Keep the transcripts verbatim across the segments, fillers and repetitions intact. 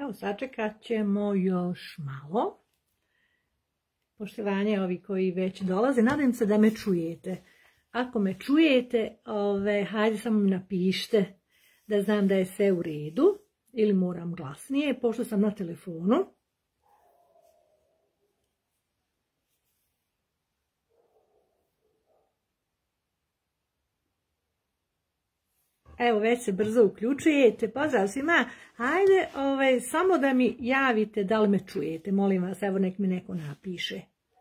Evo, sačekat ćemo još malo. Poštovanje ovi koji već dolaze, nadam se da me čujete. Ako me čujete, ove, hajde samo mi napišite da znam da je sve u redu ili moram glasnije, pošto sam na telefonu. Evo, već se brzo uključujete. Pozdrav svima. Hajde, ovaj, samo da mi javite da li me čujete. Molim vas, evo nek mi neko napiše.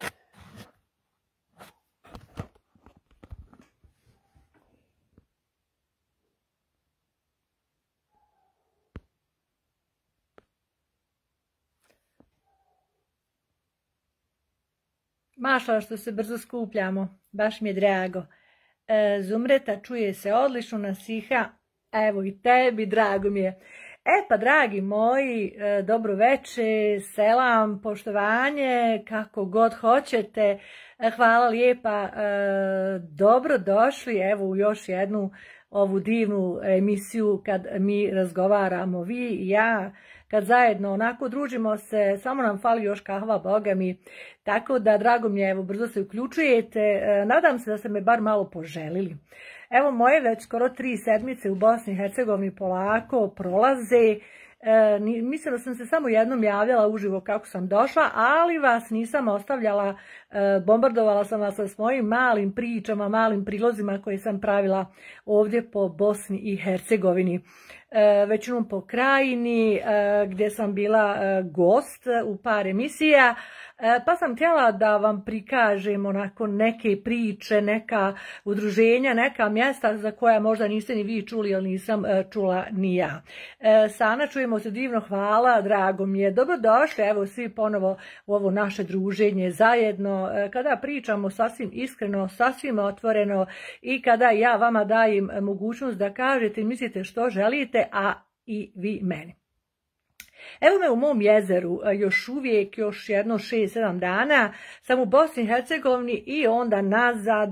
Mašala što se brzo skupljamo. Baš mi je drago. Zumreta, čuje se odlično, Nasiha, evo i tebi, drago mi je. E pa, dragi moji, dobro veče, selam, poštovanje, kako god hoćete, hvala lijepa, dobro došli, evo u još jednu ovu divnu emisiju kad mi razgovaramo, vi i ja, kad zajedno onako družimo se, samo nam fali još kahva, boga mi, tako da drago mi je, evo brzo se uključujete, nadam se da ste me bar malo poželili. Evo moje već skoro tri sedmice u Bosni i Hercegovini polako prolaze, e, mislim da sam se samo jednom javljala uživo kako sam došla, ali vas nisam ostavljala, e, bombardovala sam vas sa svojim malim pričama, malim prilozima koje sam pravila ovdje po Bosni i Hercegovini. E, većinom po krajini, e, gdje sam bila e, gost u par emisija, e, pa sam htjela da vam prikažem onako neke priče, neka udruženja, neka mjesta za koja možda niste ni vi čuli, ali nisam e, čula ni ja. E, Sana, čujemo se divno, hvala, drago mi je. Dobrodošli, evo svi ponovo u ovo naše druženje zajedno, e, kada pričamo sasvim iskreno, sasvim otvoreno i kada ja vama dajem mogućnost da kažete i mislite što želite, a i vi meni. Evo me u mom jezeru još uvijek, još jedno šest sedam dana, sam u Bosni i Hercegovini i onda nazad,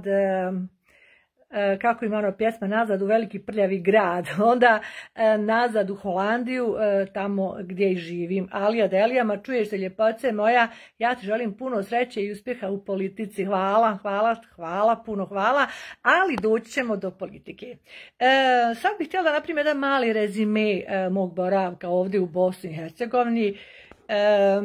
kako ima ono pjesma, nazad u veliki prljavi grad, onda nazad u Holandiju, tamo gdje i živim. Alija Delijama, čuješ se ljepoce moja, ja ti želim puno sreće i uspjeha u politici, hvala, hvala, hvala, puno hvala, ali doći ćemo do politike. E, sad bih htjela da napravim jedan mali rezime e, mog boravka ovdje u Bosni i Hercegovini. E,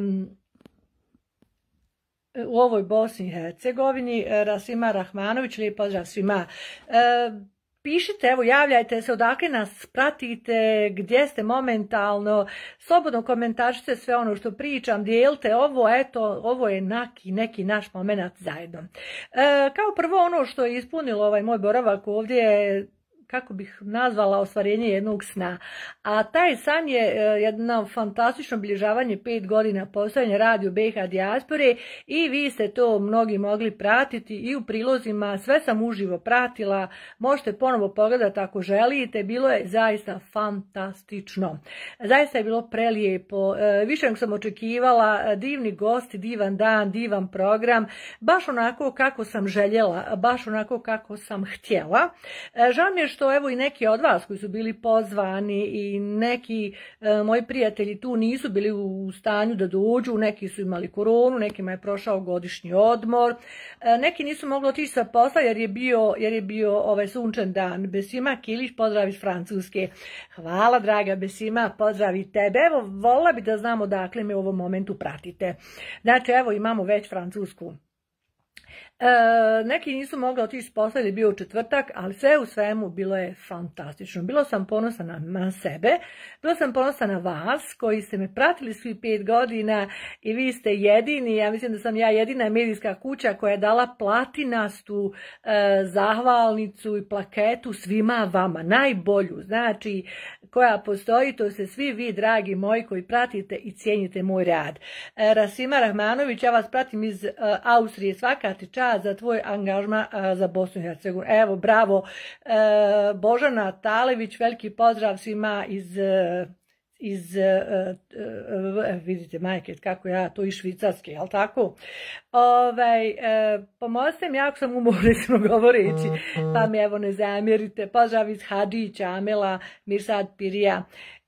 u ovoj Bosni i Hercegovini, Rasima Rahmanović, lijep pozdrav svima. E, pišite, evo, javljajte se odakle nas pratite, gdje ste momentalno, slobodno komentaršite sve ono što pričam, dijelite ovo, eto, ovo je neki, neki naš moment zajedno. E, kao prvo ono što je ispunilo ovaj moj boravak ovdje je, kako bih nazvala, ostvarenje jednog sna. A taj san je jedno fantastično obilježavanje pet godina postojanja Radio B i H dijaspore i vi ste to mnogi mogli pratiti i u prilozima, sve sam uživo pratila, možete ponovo pogledati ako želite, bilo je zaista fantastično. Zaista je bilo prelijepo, više nego sam očekivala, divni gosti, divan dan, divan program, baš onako kako sam željela, baš onako kako sam htjela. Žao mi je što evo i neki od vas koji su bili pozvani i neki e, moji prijatelji tu nisu bili u stanju da dođu, neki su imali koronu, nekima je prošao godišnji odmor, e, neki nisu mogli otići sa posla jer je bio, jer je bio ovaj sunčan dan. Besima Kilić, pozdrav iz Francuske. Hvala draga Besima, pozdrav i tebe. Evo, volila bi da znamo dakle me u ovom momentu pratite. Znači evo imamo već Francusku. E, neki nisu mogli otići s posla jer je bio u četvrtak, ali sve u svemu bilo je fantastično. Bilo sam ponosna na, na sebe, bilo sam ponosna na vas koji ste me pratili svi pet godina i vi ste jedini, ja mislim da sam ja jedina medijska kuća koja je dala platinastu e, zahvalnicu i plaketu svima vama, najbolju, znači koja postoji, to ste svi vi dragi moji koji pratite i cijenite moj rad. E, Rasima Rahmanović, ja vas pratim iz e, Austrije, svaka ti čast za tvoj angažman za Bosnu i Hercegovinu. Evo, bravo. E, Božana Talević, veliki pozdrav svima iz, iz e, e, vidite majke kako ja to iz Švicarske, jel tako? Ovaj, e, pomozite mi, jako sam umorno govoreći, pa mi evo ne zamjerite. Pozdrav iz Hadžića, Amela, Mirsad Pirija.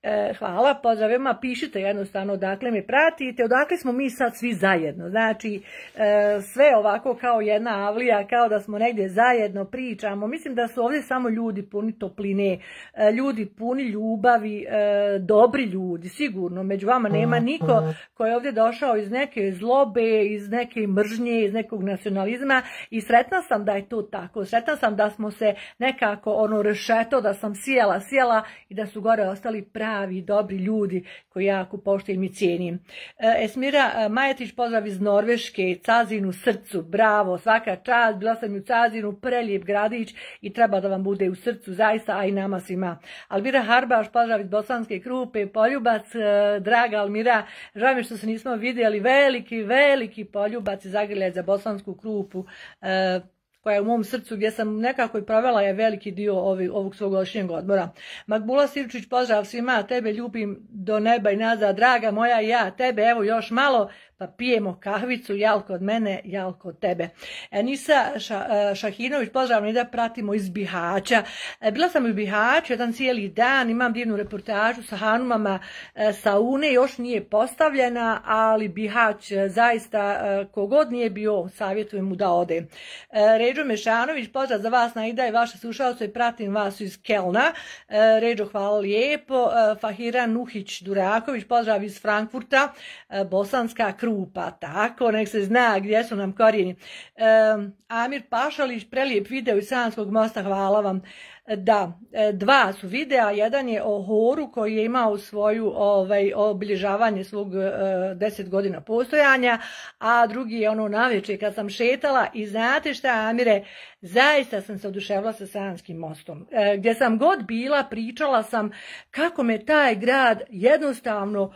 Hvala, pozdravima, pišite jednostavno odakle me pratite, odakle smo mi sad svi zajedno, znači sve ovako kao jedna avlija, kao da smo negdje zajedno pričamo, mislim da su ovdje samo ljudi puni topline, ljudi puni ljubavi, dobri ljudi, sigurno, među vama nema niko koji je ovdje došao iz neke zlobe, iz neke mržnje, iz nekog nacionalizma i sretna sam da je to tako, sretna sam da smo se nekako ono rešeto, da sam sjela, sjela i da su gore ostali pravi pravi, dobri ljudi koji jako poštujem i cijenim. Esmira Majetić, pozdrav iz Norveške, Cazin u srcu, bravo, svaka čast, bila sam u Cazinu, prelijep gradić i treba da vam bude u srcu, zaista, a i nama svima. Almira Harbaš, pozdrav iz Bosanske Krupe, poljubac, draga Almira, žao mi što se nismo vidjeli, veliki, veliki poljubac i zagrljaj za Bosansku Krupu, koja je u mom srcu gdje sam nekako i provela je veliki dio ovog, ovog svog godišnjeg odmora. Makbula Sivčić, pozdrav svima, tebe ljubim do neba i nazad, draga moja i ja, tebe evo još malo, pa pijemo kahvicu, jal kod mene, jal kod tebe. Enisa Ša, Šahinović, pozdrav, ne da pratimo iz Bihaća. Bila sam u Bihaću jedan cijeli dan, imam divnu reportažu sa hanumama saune, još nije postavljena, ali Bihać zaista, kogod nije bio, savjetujem mu da ode. Ređo Mešanović, pozdrav za vas, Naida i vaše slušalce, pratim vas iz Kelna. Ređo, hvala lijepo. Fahira Nuhić Duraković, pozdrav iz Frankfurta, Bosanska Krupa, tako, nek se zna gdje su nam korijeni. Amir Pašalić, prelijep video iz Sanskog mosta, hvala vam. Da, dva su videa, jedan je o horu koji je imao svoju ovaj, obilježavanje svog uh, deset godina postojanja, a drugi je ono navečer kad sam šetala i znate šta, Amire, zaista sam se oduševila sa Sanskim mostom. E, gdje sam god bila, pričala sam kako me taj grad jednostavno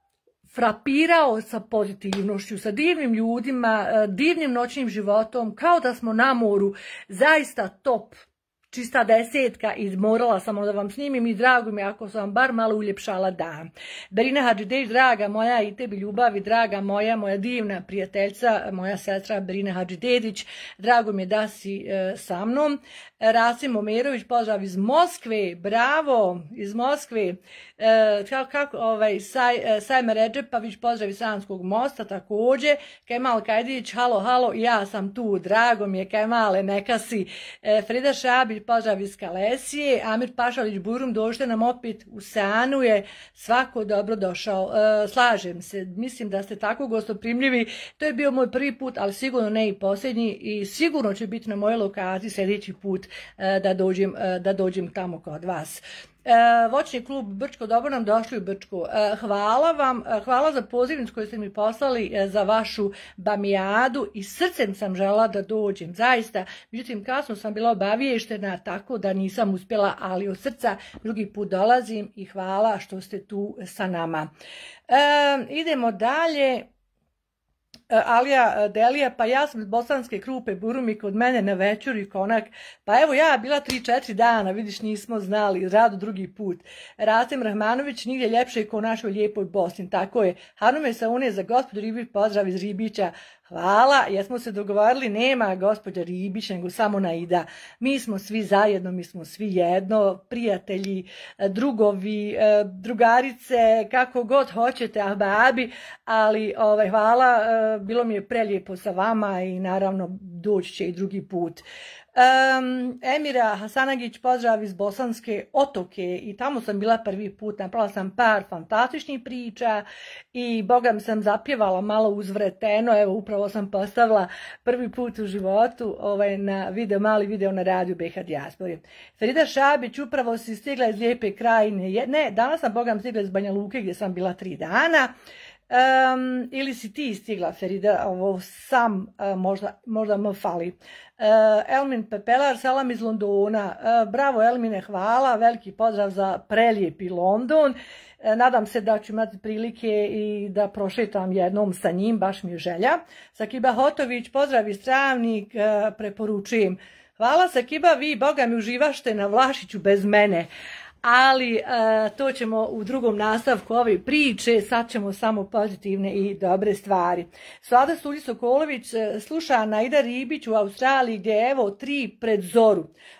frapirao sa pozitivnošću, sa divnim ljudima, divnim noćnim životom, kao da smo na moru, zaista top. Čista desetka, izmorala sam da vam snimim i drago mi ako sam vam bar malo uljepšala dan. Berina Hadžidević, draga moja i tebi ljubavi, draga moja, moja divna prijateljca, moja sestra Berina Hadžidević, drago mi je da si e, sa mnom. Rasim Omerović, pozdrav iz Moskve, bravo, iz Moskve. E, kako, kako, ovaj, Saj, Sajme Redžepavić, pozdrav iz Sanskog mosta, također. Kemal Kajdić, halo, halo, ja sam tu, drago mi je, Kemale, neka si. E, Frida Šabić, pozdrav iz Kalesije. Amir Pašalić, Burum, dođite nam opet u Sanu, je svako dobro došao. E, slažem se, mislim da ste tako gostoprimljivi. To je bio moj prvi put, ali sigurno ne i posljednji i sigurno će biti na mojoj lokaciji sljedeći put e, da, dođem, e, da dođem tamo kod vas. E, voćni klub Brčko, dobro nam došli u Brčku. E, hvala vam, hvala za pozivnicu koju ste mi poslali e, za vašu bamijadu i srcem sam žela da dođem, zaista. Međutim, kasno sam bila obaviještena, tako da nisam uspjela, ali od srca drugi put dolazim i hvala što ste tu sa nama. E, idemo dalje. Alija Delija, pa ja sam iz Bosanske Krupe, Burumi, kod mene na večer i konak, pa evo ja bila tri četiri dana, vidiš nismo znali, rado drugi put. Rasem Rahmanović, nigdje ljepše ko u našoj lijepoj Bosni, tako je. Hanume Saune za gospođu Ribić, pozdrav iz Ribića. Hvala, jesmo se dogovorili, nema gospođa Ribić, nego samo Naida. Mi smo svi zajedno, mi smo svi jedno, prijatelji, drugovi, drugarice, kako god hoćete, ahbabi, ali ovaj, hvala, bilo mi je prelijepo sa vama i naravno doći će i drugi put. Um, Emira Hasanagić, pozdrav iz Bosanske Otoke i tamo sam bila prvi put, napravila sam par fantastičnih priča i boga mi sam zapjevala malo uzvreteno, evo upravo sam postavila prvi put u životu ovaj, na video, mali video na radiju B H Dijaspori. Frida Šabić, upravo si stigla iz Lijepe Krajine, ne, danas sam boga mi stigla iz Banja Luke gdje sam bila tri dana. Um, ili si ti stigla, Ferida, ovo sam uh, možda, možda me fali. Uh, Elmin Pepelar, salam iz Londona. Uh, bravo Elmine, hvala, veliki pozdrav za prelijepi London. Uh, nadam se da ću imati prilike i da prošetam jednom sa njim, baš mi je želja. Sakiba Hotović, pozdrav iz Travnik, uh, preporučujem. Hvala Sakiba, vi boga mi uživašte na Vlašiću bez mene. Ali uh, to ćemo u drugom nastavku ove priče, sad ćemo samo pozitivne i dobre stvari. Slada Sulji Sokolović sluša Naida Ribić u Australiji gdje je evo tri pred zoru.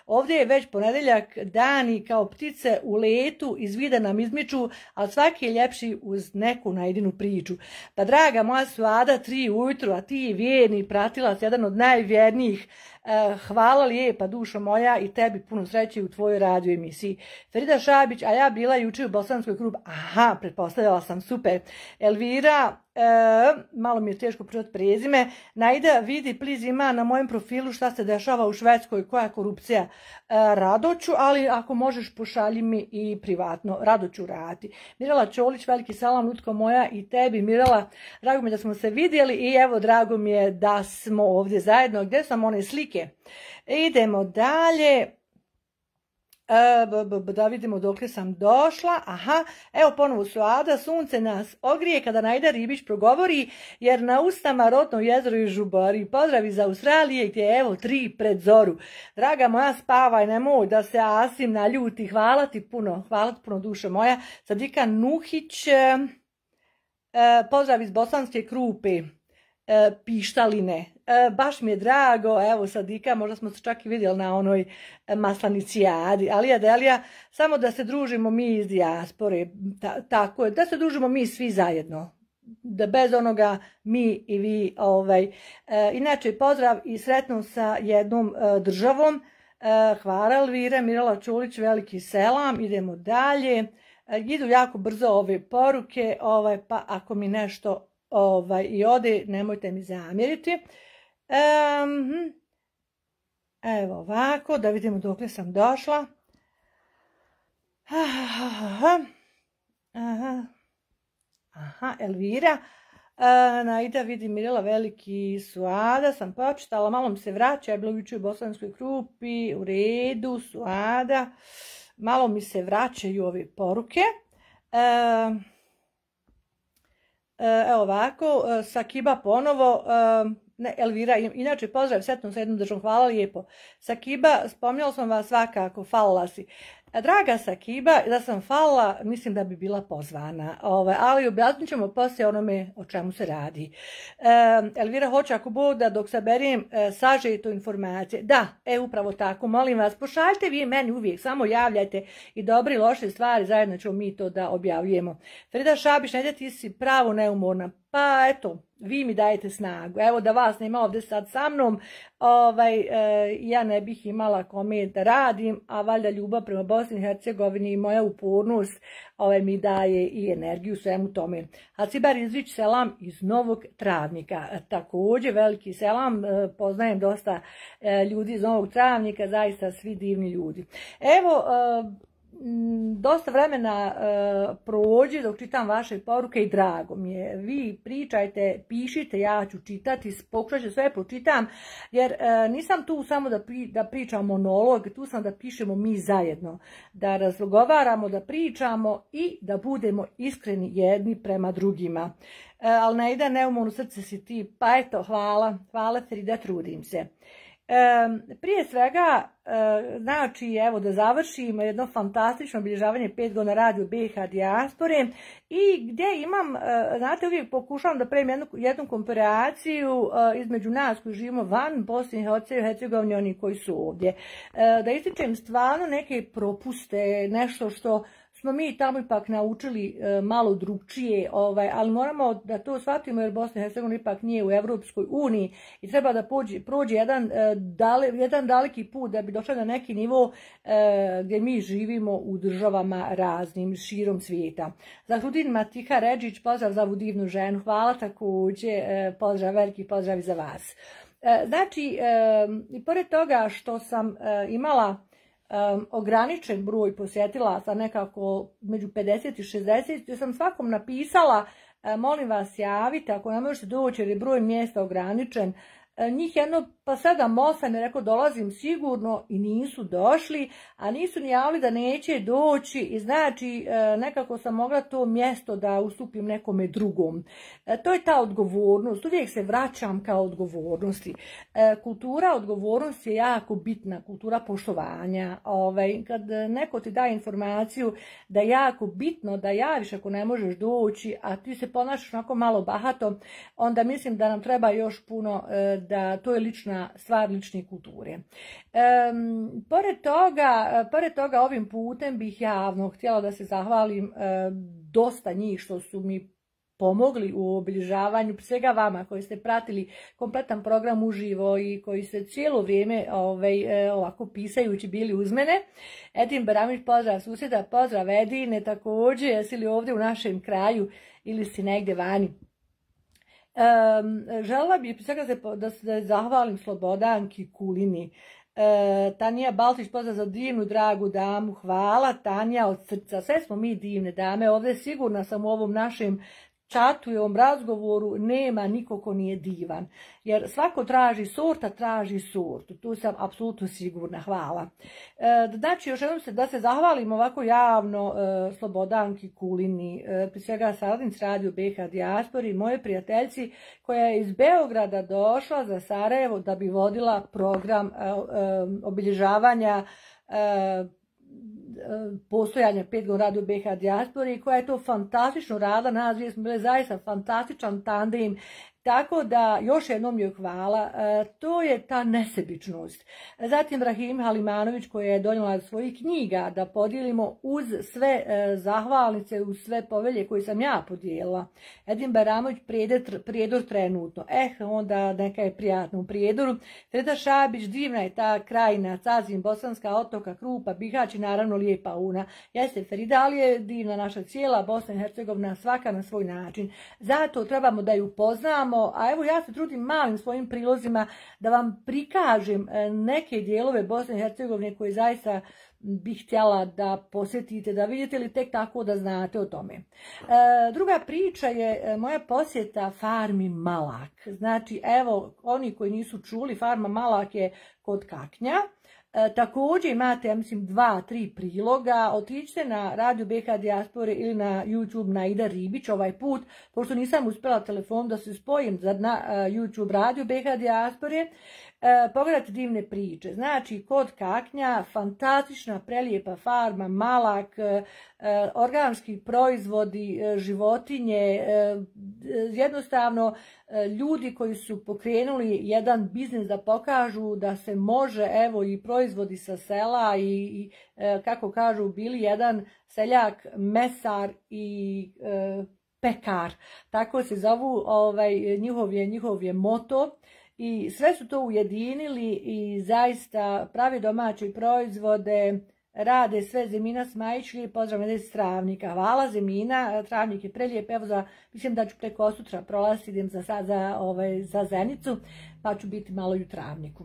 Ovdje je već ponedeljak, dani kao ptice u letu, iz vida nam izmiču, ali svaki je ljepši uz neku najdinu priču. Pa draga moja Suada, tri ujutru, a ti vjerni pratilac, jedan od najvjernijih, hvala lijepa dušo moja i tebi puno sreće u tvojoj radio emisiji. Ferida Šabić, a ja bila juče u Bosanskoj Krup. Aha, pretpostavljala sam, super. Elvira, e, malo mi je teško pročitati prezime. Najda, vidi, please, ima na mojem profilu šta se dešava u Švedskoj, koja je korupcija. E, rado ću, ali ako možeš pošalji mi i privatno. Rado ću raditi. Mirala Čolić, veliki salam, Lutko moja i tebi. Mirala, drago mi je da smo se vidjeli i evo, drago mi je da smo ovdje zajedno. Gdje sam one slike? Idemo dalje, e, da vidimo dokle sam došla. Aha, evo ponovo Suada, sunce nas ogrije kada Najda Ribić progovori, jer na ustama Rotno jezero i žubari. Pozdrav iz Australije gdje je evo tri pred zoru. Draga moja, spavaj, nemoj da se Asim naljuti. Hvala ti puno, hvala ti puno duše moja. Sadika Nuhić, e, pozdrav iz Bosanske Krupe. E, pištaline. E, baš mi je drago, evo Sadika, možda smo se čak i vidjeli na onoj maslanicijadi, ali Adelija, samo da se družimo mi iz dijaspore, ta, tako je, da se družimo mi svi zajedno, da bez onoga mi i vi, ovaj, e, inače pozdrav i sretno sa jednom e, državom, e, hvala Elvira, Mirala Čulić, veliki selam, idemo dalje, e, idu jako brzo ove poruke, ovaj, pa ako mi nešto Ovaj, i ode, nemojte mi zamjeriti. Um, evo ovako, da vidimo dokle sam došla. Aha, aha, aha Elvira. E, Najda, vidi Mirela, veliki Suada, sam počitala, malo mi se vraća, je bilo jučer u Bosanskoj Krupi, u redu, Suada. Malo mi se vraćaju ove poruke. E, Evo ovako, Sakiba ponovo, ne, Elvira, inače pozdrav, setno sa jednom državom, hvala lijepo. Sakiba, spomnjala sam vas svakako, falila si. Draga Sakiba, da sam falila, mislim da bi bila pozvana, ovaj, ali objasnit ćemo poslije onome o čemu se radi. E, Elvira hoće ako bude da dok saberim e, sažeto informacije. Da, e upravo tako, molim vas, pošaljite vi meni uvijek, samo javljajte i dobre i loše stvari, zajedno ćemo mi to da objavljujemo. Ferida Šabić, ne ti si pravo neumorna. Pa eto, vi mi dajete snagu. Evo da vas nema ovdje sad sa mnom, ovaj, e, ja ne bih imala kome da radim, a valjda ljubav prema Bosni i Hercegovini i moja upornost ovaj, mi daje i energiju svemu tome. Hasibar Izvić, selam iz Novog Travnika. Također veliki selam, e, poznajem dosta e, ljudi iz Novog Travnika, zaista svi divni ljudi. Evo, e, dosta vremena uh, prođe dok čitam vaše poruke i drago mi je. Vi pričajte, pišite, ja ću čitati, pokušat ću sve pročitam, jer uh, nisam tu samo da, pri, da pričam monolog, tu sam da pišemo mi zajedno, da razgovaramo, da pričamo i da budemo iskreni jedni prema drugima. Uh, ali ne ide neumorno srce si ti, pa eto, hvala, hvala Ferida, trudim se. E, prije svega, e, znači, evo da završimo jedno fantastično obilježavanje pet godina radio B H dijaspore i gdje imam, e, znate, uvijek pokušavam da pravim jednu, jednu komparaciju e, između nas koji živimo van Bosne i Hercegovine i oni koji su ovdje. E, da ističem stvarno neke propuste, nešto što smo mi tamo ipak naučili e, malo drugčije, ovaj, ali moramo da to shvatimo jer Bosna i Hercegovina ipak nije u Europskoj uniji i treba da pođe, prođe jedan, e, dale, jedan daleki put da bi došla na neki nivo e, gdje mi živimo u državama raznim širom svijeta. Zahrudin Matiha Ređić, pozdrav za ovu divnu ženu, hvala također, e, pozdrav, veliki pozdrav i za vas. E, znači, e, i pored toga što sam e, imala Um, ograničen broj posjetilaca, nekako među pedeset i šezdeset, ja sam svakom napisala, uh, molim vas javite, ako ne možete doći jer je broj mjesta ograničen. Uh, njih jedno pa sedam osam je rekao dolazim sigurno i nisu došli, a nisu ni javili da neće doći i znači uh, nekako sam mogla to mjesto da ustupim nekome drugom. Uh, to je ta odgovornost, uvijek se vraćam kao odgovornosti. Uh, kultura odgovornosti je jako bitna, kultura poštovanja. Ovaj, kad neko ti daje informaciju da je jako bitno da javiš ako ne možeš doći, a ti se ponašaš onako malo bahato, onda mislim da nam treba još puno, uh, da to je lična ključna stvar lične kulture. Um, pored toga, pored toga ovim putem bih javno htjela da se zahvalim um, dosta njih što su mi pomogli u obilježavanju, svega vama koji ste pratili kompletan program uživo i koji ste cijelo vrijeme ovaj, ovako pisajući bili uz mene. Edin Baramić, pozdrav susjeda, pozdrav Edine, također, jesi li ovdje u našem kraju ili si negdje vani. Um, željela bih svega da se zahvalim Slobodanki Kulini. Uh, Tanja Baltić, pozdrav za divnu, dragu damu, hvala Tanja od srca, sve smo mi divne dame, ovdje sigurna sam u ovom našem čatu i ovom razgovoru nema niko ko nije divan, jer svako traži sorta, traži sortu, tu sam apsolutno sigurna, hvala. E, znači, još jednom se da se zahvalim ovako javno e, Slobodanki Kulini, e, prije svega saradnici Radio B H Dijaspori, moje prijateljci koja je iz Beograda došla za Sarajevo da bi vodila program e, e, obilježavanja e, postojanja pet godina Radio B H Dijaspori, koja je to fantastično radila, nas dvije smo bile zaista fantastičan tandem, tako da još jednom joj hvala, e, to je ta nesebičnost. Zatim Rahim Halimanović koja je donijela svojih knjiga da podijelimo uz sve e, zahvalnice, uz sve povelje koje sam ja podijelila. Edin Baramović, prijedor, prijedor trenutno, eh onda neka je prijatno u prijedoru. Freda Šabić, divna je ta krajina, Cazin, Bosanska otoka, Krupa, Bihać i naravno lijepa Una. Jeste Frida, ali je divna naša cijela Bosna i Hercegovina, svaka na svoj način. Zato trebamo da ju poznamo, a evo ja se trudim malim svojim prilozima da vam prikažem neke dijelove Bosne i Hercegovine koje zaista bih htjela da posjetite, da vidite ili tek tako da znate o tome. E, druga priča je moja posjeta farmi Malak. Znači, evo, oni koji nisu čuli, farma Malak je kod Kaknja. E, također imate, ja mislim, dva, tri priloga. Otiđite na Radio B H Dijaspore ili na YouTube na Ida Ribić ovaj put, pošto nisam uspjela telefon da se spojim za na uh, YouTube Radio B H Dijaspore. E, pogledajte divne priče. Znači, kod Kaknja, fantastična, prelijepa farma, Malak, e, organski proizvodi, e, životinje, e, jednostavno e, ljudi koji su pokrenuli jedan biznis da pokažu da se može, evo, i proizvodi sa sela i, i e, kako kažu, bili jedan seljak, mesar i e, pekar. Tako se zovu, ovaj, njihov je, njihov je moto. I sve su to ujedinili i zaista pravi domaće proizvode, rade sve. Zemina Smajić, pozdrav me iz Travnika. Hvala Zemina, Travnik je prelijep, evo za, mislim da ću preko sutra prolaziti, idem za, za, ovaj, za Zenicu, pa ću biti malo i u Travniku.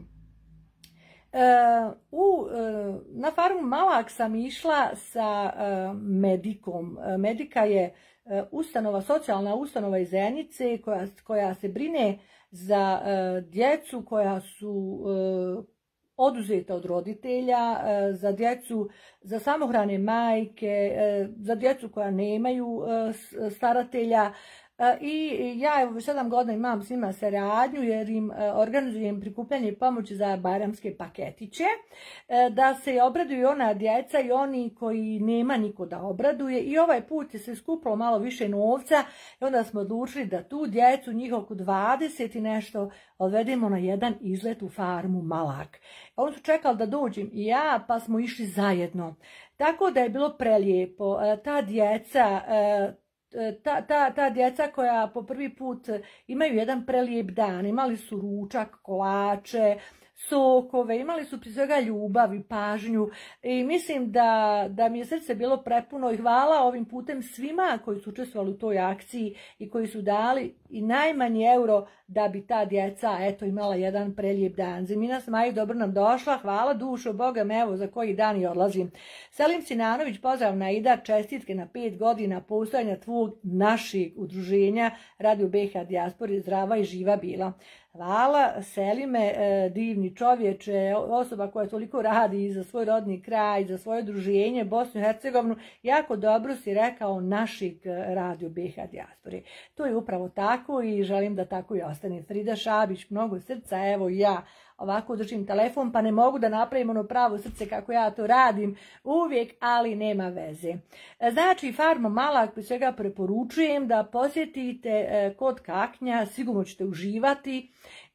Uh, u, uh, na farmu Malak sam išla sa uh, Medikom. Uh, Medika je uh, ustanova, socijalna ustanova iz Zenice koja, koja se brine za uh, djecu koja su uh, oduzeta od roditelja, uh, za djecu, za samohrane majke, uh, za djecu koja nemaju uh, staratelja. I ja evo sedam godina imam s njima saradnju jer im organizujem prikupljanje pomoći za bajramske paketiće, da se obraduju ona djeca i oni koji nema niko da obraduje. I ovaj put je se skupilo malo više novca i onda smo odlučili da tu djecu, njih oko dvadeset i nešto, odvedemo na jedan izlet u farmu Malak. Oni su čekali da dođem i ja, pa smo išli zajedno. Tako da je bilo prelijepo. Ta djeca... Ta, ta, ta djeca koja po prvi put imaju jedan prelijep dan, imali su ručak, kolače, sokove, imali su prije svega ljubav i pažnju i mislim da, da mi je srce bilo prepuno i hvala ovim putem svima koji su učestvovali u toj akciji i koji su dali i najmanji euro da bi ta djeca eto imala jedan prelijep dan. Zemina Smaj, dobro nam došla, hvala dušo, Boga me, evo za koji dan i odlazim. Selim Sinanović, pozdrav na Ida, čestitke na pet godina postojanja tvog našeg udruženja Radio B H Dijaspori, zdrava i živa bila. Hvala, Selime, divni čovječe, osoba koja toliko radi za svoj rodni kraj, za svoje druženje, Bosnu i Hercegovinu, jako dobro si rekao našeg Radio B H Dijaspore. To je upravo tako i želim da tako i ostane. Frida Šabić, mnogo srca, evo ja ovako držim telefon pa ne mogu da napravim ono pravo srce kako ja to radim uvijek, ali nema veze. Znači, farma Malak prije svega preporučujem da posjetite kod Kaknja, sigurno ćete uživati.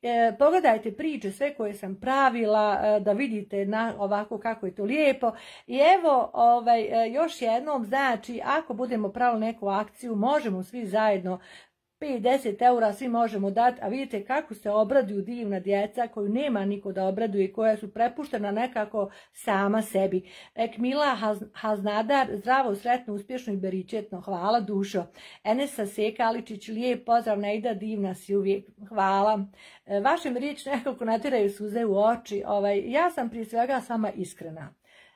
E, pogledajte priče sve koje sam pravila, e, da vidite na, ovako kako je to lijepo. I evo, ovaj, e, još jednom, znači, ako budemo pravili neku akciju, možemo svi zajedno pet do deset eura svi možemo dati, a vidite kako se obraduju divna djeca koju nema niko da obraduje i koja su prepuštena nekako sama sebi. Ekmila Haz, Haznadar, zdravo, sretno, uspješno i beričetno, hvala dušo. Enesa Sekaličić, lijep pozdrav, Nejda, divna si uvijek, hvala. E, vašim riječ nekako natjeraju suze u oči, ovaj, ja sam prije svega s vama iskrena.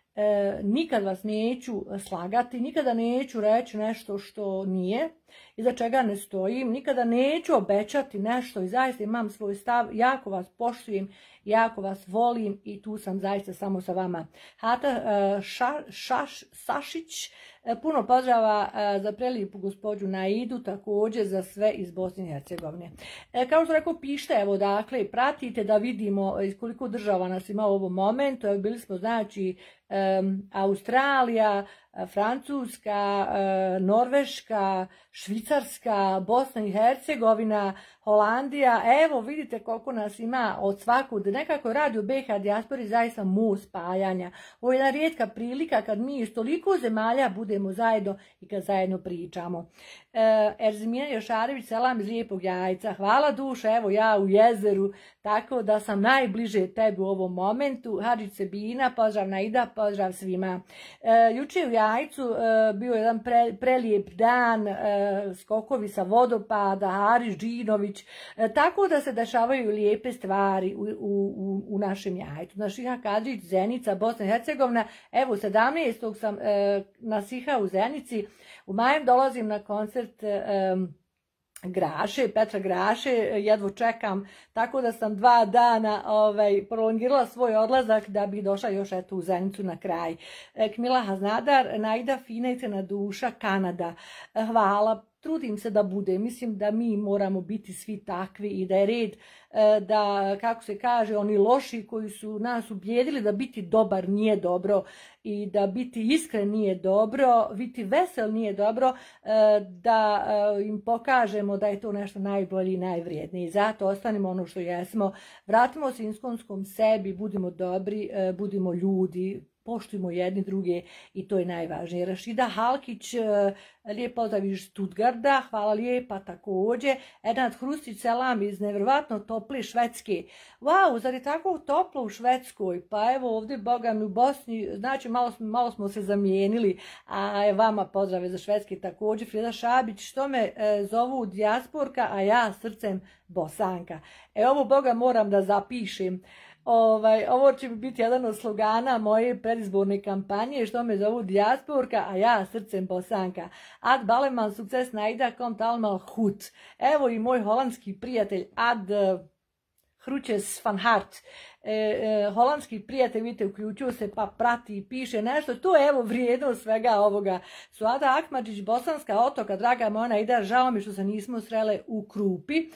E, nikad vas neću slagati, nikada neću reći nešto što nije, iza čega ne stojim, nikada neću obećati nešto i zaista imam svoj stav, jako vas poštujem, jako vas volim i tu sam zaista samo sa vama. Hata e, ša, šaš, Sašić, e, puno pozdrava e, za prelijepu gospođu Naidu, također za sve iz Bosne i Hercegovine. E, kao što rekao, pište, evo dakle, pratite da vidimo iz koliko država nas ima u ovom momentu. Evo, bili smo znači Um, Australija, Francuska, uh, Norveška, Švicarska, Bosna i Hercegovina, Holandija. Evo vidite koliko nas ima od svakog. Nekako radi u B H dijaspori zaista most spajanja. Ovo je jedna rijetka prilika kad mi iz toliko zemalja budemo zajedno i kad zajedno pričamo. Uh, Erzimina Jošarević, selam iz Lijepog Jajca. Hvala duša, evo ja u jezeru, tako da sam najbliže tebi u ovom momentu. Hadžić Sebina, pozdrav Naida, pozdrav svima. Uh, juče u Jajcu uh, bio jedan pre, prelijep dan, uh, skokovi sa vodopada, Haris Džinović, uh, tako da se dešavaju lijepe stvari u, u, u našem Jajcu. Našiha Kadžić, Zenica, Bosna i Hercegovina, evo sedamnaestog sam uh, na Siha u Zenici, u majem dolazim na koncert um, Graše, Petra Graše, jedvo čekam, tako da sam dva dana ovaj, prolongirala svoj odlazak da bi došla još eto u Zenicu na kraj. Kmila Haznadar, Najda Finejcena duša, Kanada, hvala. Trudim se da bude, mislim da mi moramo biti svi takvi i da je red da, kako se kaže, oni loši koji su nas ubijedili da biti dobar nije dobro i da biti iskren nije dobro, biti vesel nije dobro, da im pokažemo da je to nešto najbolje i najvrijednije. I zato ostanemo ono što jesmo, vratimo se iskonskom sebi, budimo dobri, budimo ljudi, poštujemo jedni druge i to je najvažnije. Rašida Halkić, lijep pozdrav iz Stuttgarda, hvala lijepa također. Ernad Hrustić, selam iz nevjerovatno tople Švedske. Wow, zar je tako toplo u Švedskoj? Pa evo ovdje, boga mi, u Bosni, znači malo, malo smo se zamijenili, a vama pozdrave za Švedske također. Frida Šabić, što me e, zovu dijasporka, a ja srcem Bosanka. E ovo, boga, moram da zapišem. Ovaj, ovo će biti jedan od slogana moje predizborne kampanje, što me zovu dijasporka, a ja srcem Bosanka. Ad Baleman, sukces Najda, komt allemaal goed. Evo i moj holandski prijatelj Ad Hrućes van Hart. E, e, holandski prijatelj, vidite, uključio se pa prati i piše nešto. To je evo vrijednost svega ovoga. Suada Akmadžić, Bosanska Otoka, draga moja Naida, žao mi što se nismo srele u Krupi. E,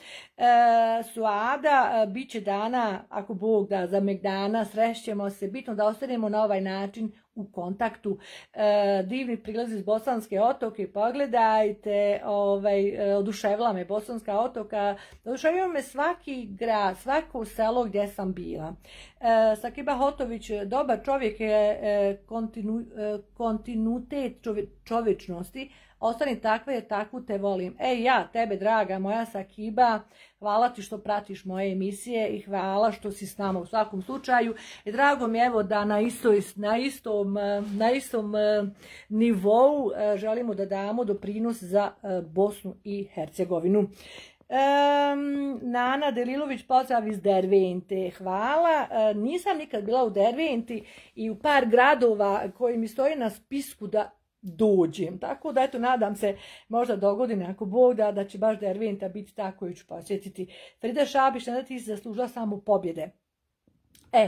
Suada, bit će dana, ako Bog da, za Megdana, srešćemo se, bitno da ostanemo na ovaj način u kontaktu. E, divni prilaz iz Bosanske Otoke, pogledajte, ovaj, oduševila me Bosanska Otoka, oduševila me svaki grad, svako selo gdje sam bila. E, Sakiba Hotović, dobar čovjek je e, kontinu, e, kontinuitet čove, čovječnosti, ostani takva jer takvu te volim. Ej, ja, tebe, draga moja Sakiba, hvala ti što pratiš moje emisije i hvala što si s nama u svakom slučaju. I drago mi je evo da na, istoj, na istom, na istom nivou želimo da damo doprinos za Bosnu i Hercegovinu. Um, Nana Delilović, pozdrav iz Dervente, hvala. Uh, nisam nikad bila u Derventi i u par gradova koji mi stoji na spisku da dođem, tako da eto nadam se možda do godine ako Bog da, da će baš Derventa biti tako koju ću posjetiti. Frida Šabić, da ti si zaslužila samo pobjede. E,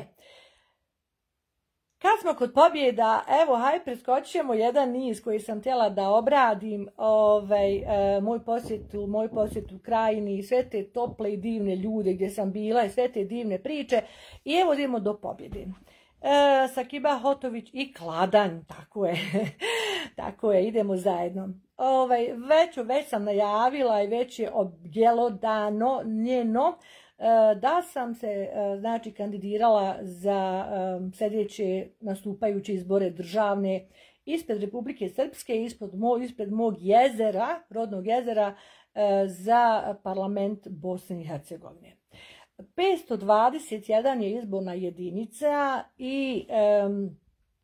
kad smo kod pobjeda, evo, haj, preskočit ćemo jedan niz koji sam htjela da obradim, ovaj, e, moj posjet u moj posjet u Krajini, sve te tople i divne ljude gdje sam bila i sve te divne priče i evo idemo do pobjede. E, Sakiba Hotović i Kladanj, tako je, tako je, idemo zajedno. Ovaj, već, već sam najavila i već je objelodano njeno da sam se znači kandidirala za sljedeće nastupajuće izbore državne ispred Republike Srpske, ispred mog, ispred mog jezera, rodnog jezera, za parlament Bosne i Hercegovine. petsto dvadeset jedan je izborna jedinica i um,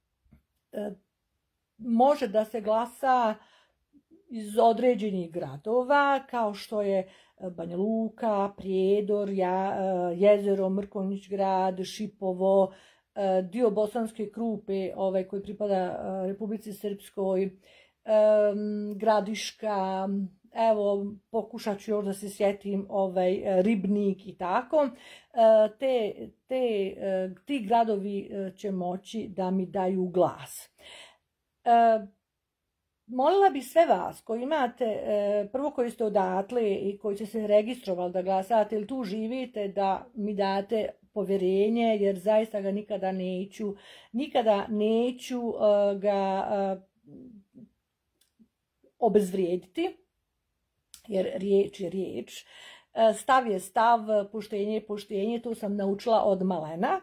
može da se glasa iz određenih gradova, kao što je Banja Luka, Prijedor, Jezero, Mrkonjić grad, Šipovo, dio Bosanske Krupe ovaj, koji pripada Republici Srpskoj, Gradiška, evo pokušat ću još da se sjetim ovaj, Ribnik i tako, te, te, ti gradovi će moći da mi daju glas. Molila bih sve vas koji imate, prvo koji ste odatle i koji će se registrovali da glasate ili tu živite, da mi date povjerenje, jer zaista ga nikada neću, nikada neću ga obezvrijediti, jer riječ je riječ, stav je stav, poštenje je poštenje, to sam naučila od malena.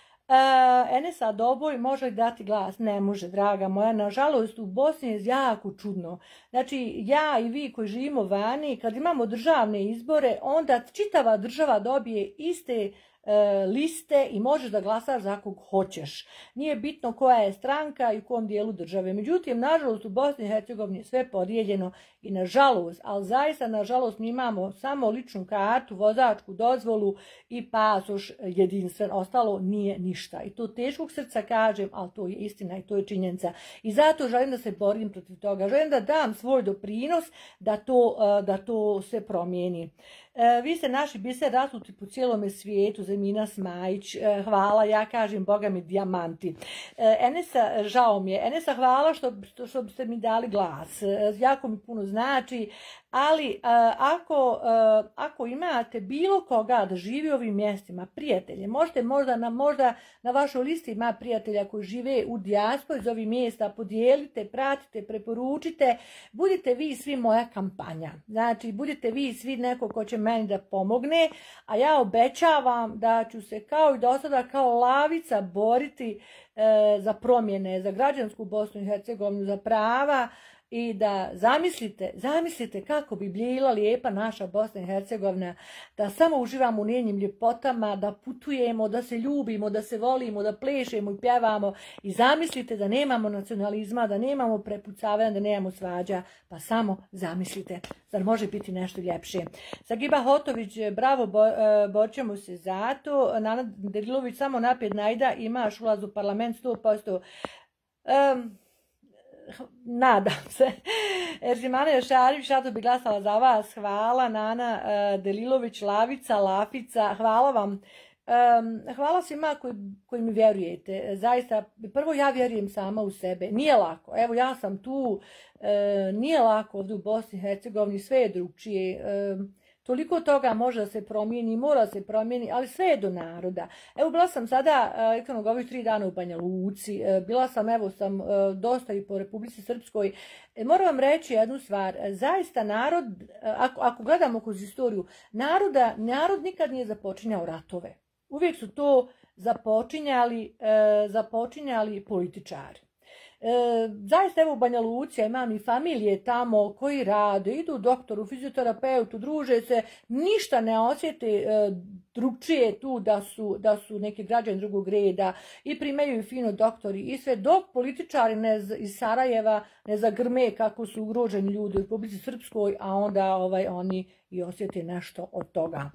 Enesa Doboj može li dati glas? Ne može, draga moja. Nažalost, u Bosni je jako čudno. Znači, ja i vi koji živimo vani, kad imamo državne izbore, onda čitava država dobije iste liste i možeš da glasaš za kog hoćeš. Nije bitno koja je stranka i u kom dijelu države. Međutim, nažalost, u Bosni i Hercegovini je sve podijeljeno i nažalost, ali zaista nažalost mi imamo samo ličnu kartu, vozačku dozvolu i pasoš jedinstven. Ostalo nije ništa. I to teškog srca kažem, ali to je istina i to je činjenica. I zato želim da se borim protiv toga. Želim da dam svoj doprinos da to, da to se promijeni. Vi ste naši biser rasuti po cijelome svijetu, Zemina Smajić, hvala, ja kažem, Boga mi dijamanti. Enesa, žao mi je, Enesa, hvala što, što, što ste mi dali glas, jako mi puno znači, ali ako, ako imate bilo koga da živi u ovim mjestima, prijatelje, možete možda na, možda na vašoj listi ima prijatelja koji žive u dijaspori iz ovih mjesta, podijelite, pratite, preporučite, budite vi svi moja kampanja, znači budite vi svi neko ko će meni da pomogne, a ja obećavam da ću se kao i do sada kao lavica boriti e, za promjene, za građansku Bosnu i Hercegovinu, za prava i da zamislite, zamislite kako bi bila lijepa naša Bosna i Hercegovina, da samo uživamo u njenim ljepotama, da putujemo, da se ljubimo, da se volimo, da plešemo i pjevamo i zamislite da nemamo nacionalizma, da nemamo prepucavanja, da nemamo svađa, pa samo zamislite, zar može biti nešto ljepše. Sagiba Hotović, bravo, bo, borit ćemo se za to. Nana Derilović, samo naprijed najda, imaš ulaz u parlament sto posto. Um, Nadam se. Eržimana Jošarić, rado bi glasala za vas. Hvala. Nana uh, Delilović, Lavica, Lafica, hvala vam. Um, hvala svima koji, koji mi vjerujete. Zaista, prvo ja vjerujem sama u sebe. Nije lako. Evo, ja sam tu. Uh, nije lako ovdje u Bosni i Hercegovini. Sve je drugčije. Uh, Toliko toga može da se promijeni, mora se promijeni, ali sve je do naroda. Evo, bila sam sada, ekvanog ovih tri dana u Banja Luci, bila sam, evo, sam dosta i po Republici Srpskoj. Moram vam reći jednu stvar, zaista narod, ako, ako gledamo kroz istoriju, naroda, narod nikad nije započinjao ratove. Uvijek su to započinjali, započinjali političari. E, zaista evo u Banja Luci, imam i familije tamo koji rade, idu doktoru, fizioterapeutu, druže se, ništa ne osjete e, drugčije tu da su, da su neki građani drugog reda i primaju fino doktori i sve, dok političari ne, iz Sarajeva ne zagrme kako su ugroženi ljudi u Republici Srpskoj, a onda ovaj, oni i osjeti nešto od toga.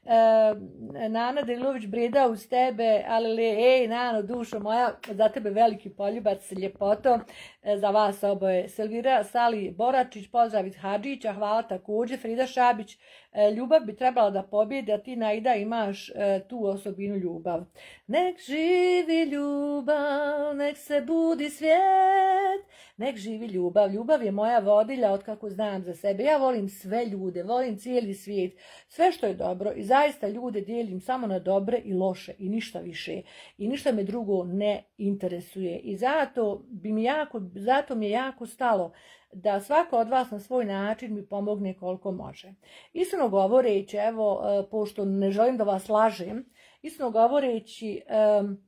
E, Nana Delilović, breda uz tebe, ali le, ej, Nano, dušo moja, za tebe veliki poljubac, ljepoto, e, za vas oboje. Selvira Sali Boračić, pozdrav iz Hadžića, hvala također. Frida Šabić, e, ljubav bi trebala da pobjede, a ti Naida imaš e, tu osobinu ljubav. Nek živi ljubav, nek se budi svijet, nek živi ljubav. Ljubav je moja vodilja od kako znam za sebe. Ja volim sve ljude, volim cijeli svijet, sve što je dobro i zaista ljude dijelim samo na dobre i loše i ništa više. I ništa me drugo ne interesuje. I zato, bi mi jako, zato mi je jako stalo da svako od vas na svoj način mi pomogne koliko može. Iskreno govoreći, evo, pošto ne želim da vas lažem, iskreno govoreći, um,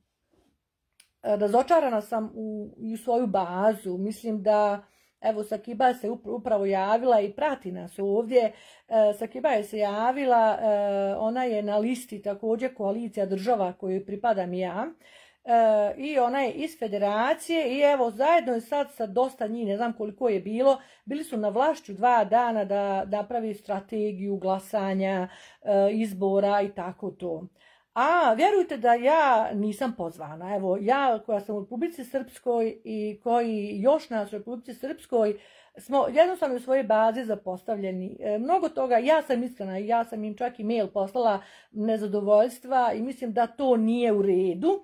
razočarana sam u, u svoju bazu. Mislim da, evo, Sakiba se upravo javila i prati nas ovdje. Sakiba je se javila, ona je na listi također koalicija država kojoj pripadam ja. I ona je iz federacije i evo zajedno je sad sa dosta njih, ne znam koliko je bilo, bili su na vlašću dva dana da napravi strategiju glasanja, izbora i tako to. A vjerujte da ja nisam pozvana. Evo, ja koja sam u Republici Srpskoj i koji još nas u Republici Srpskoj smo jednostavno u svojoj bazi zapostavljeni. E, mnogo toga, ja sam iskrena i ja sam im čak i mail poslala nezadovoljstva i mislim da to nije u redu.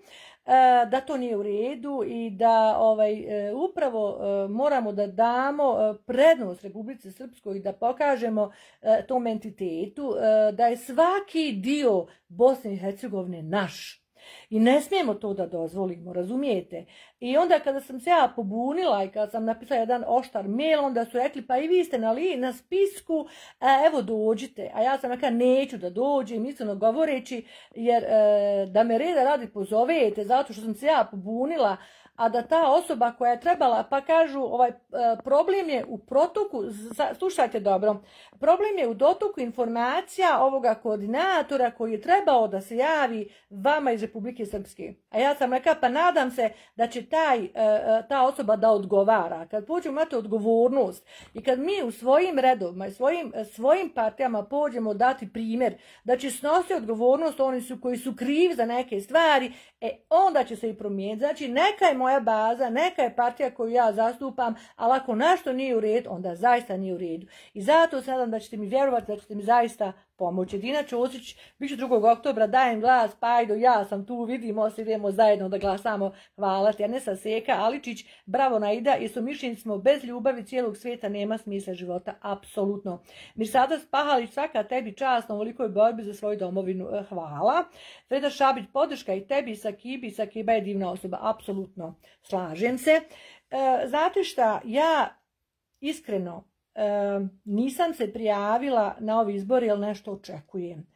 Da to nije u redu i da ovaj, upravo moramo da damo prednost Republici Srpskoj i da pokažemo tom entitetu da je svaki dio Bosne i Hercegovine naš. I ne smijemo to da dozvolimo, razumijete? I onda kada sam se ja pobunila i kada sam napisala jedan oštar mail, onda su rekli pa i vi ste na, li, na spisku, a evo dođite. A ja sam rekla neću da dođem, iskreno govoreći, jer e, da me reda radi pozovete zato što sam se ja pobunila, a da ta osoba koja je trebala, pa kažu, ovaj problem je u protoku, slušajte dobro, problem je u dotoku informacija ovoga koordinatora koji je trebao da se javi vama iz Republike Srpske. A ja sam rekla, pa nadam se da će taj, ta osoba da odgovara. Kad pođemo imati odgovornost i kad mi u svojim redovima i svojim, svojim partijama pođemo dati primjer da će snositi odgovornost oni su koji su krivi za neke stvari, e onda će se i promijeniti. Znači, neka je moja baza, neka je partija koju ja zastupam, ali ako nešto nije u redu, onda zaista nije u redu. I zato se nadam da ćete mi vjerovati, da ćete mi zaista pomoći. Dina Ćosić, bit ću drugog oktobra, dajem glas, pa ajde, ja sam tu, vidimo se, idemo zajedno da glasamo, hvala ti. Anesa Seka, Aličić, bravo Naida, i su mišljenji smo, bez ljubavi cijelog svijeta nema smisla života, apsolutno. Mirsada Spahalić, svaka tebi čast na ovolikoj borbi za svoju domovinu, hvala. Freda Šabić, podrška i tebi, i Sakibi, Sakiba je divna osoba, apsolutno, slažem se. E, znate šta, ja iskreno E, nisam se prijavila na ovi izbori, jer nešto očekujem.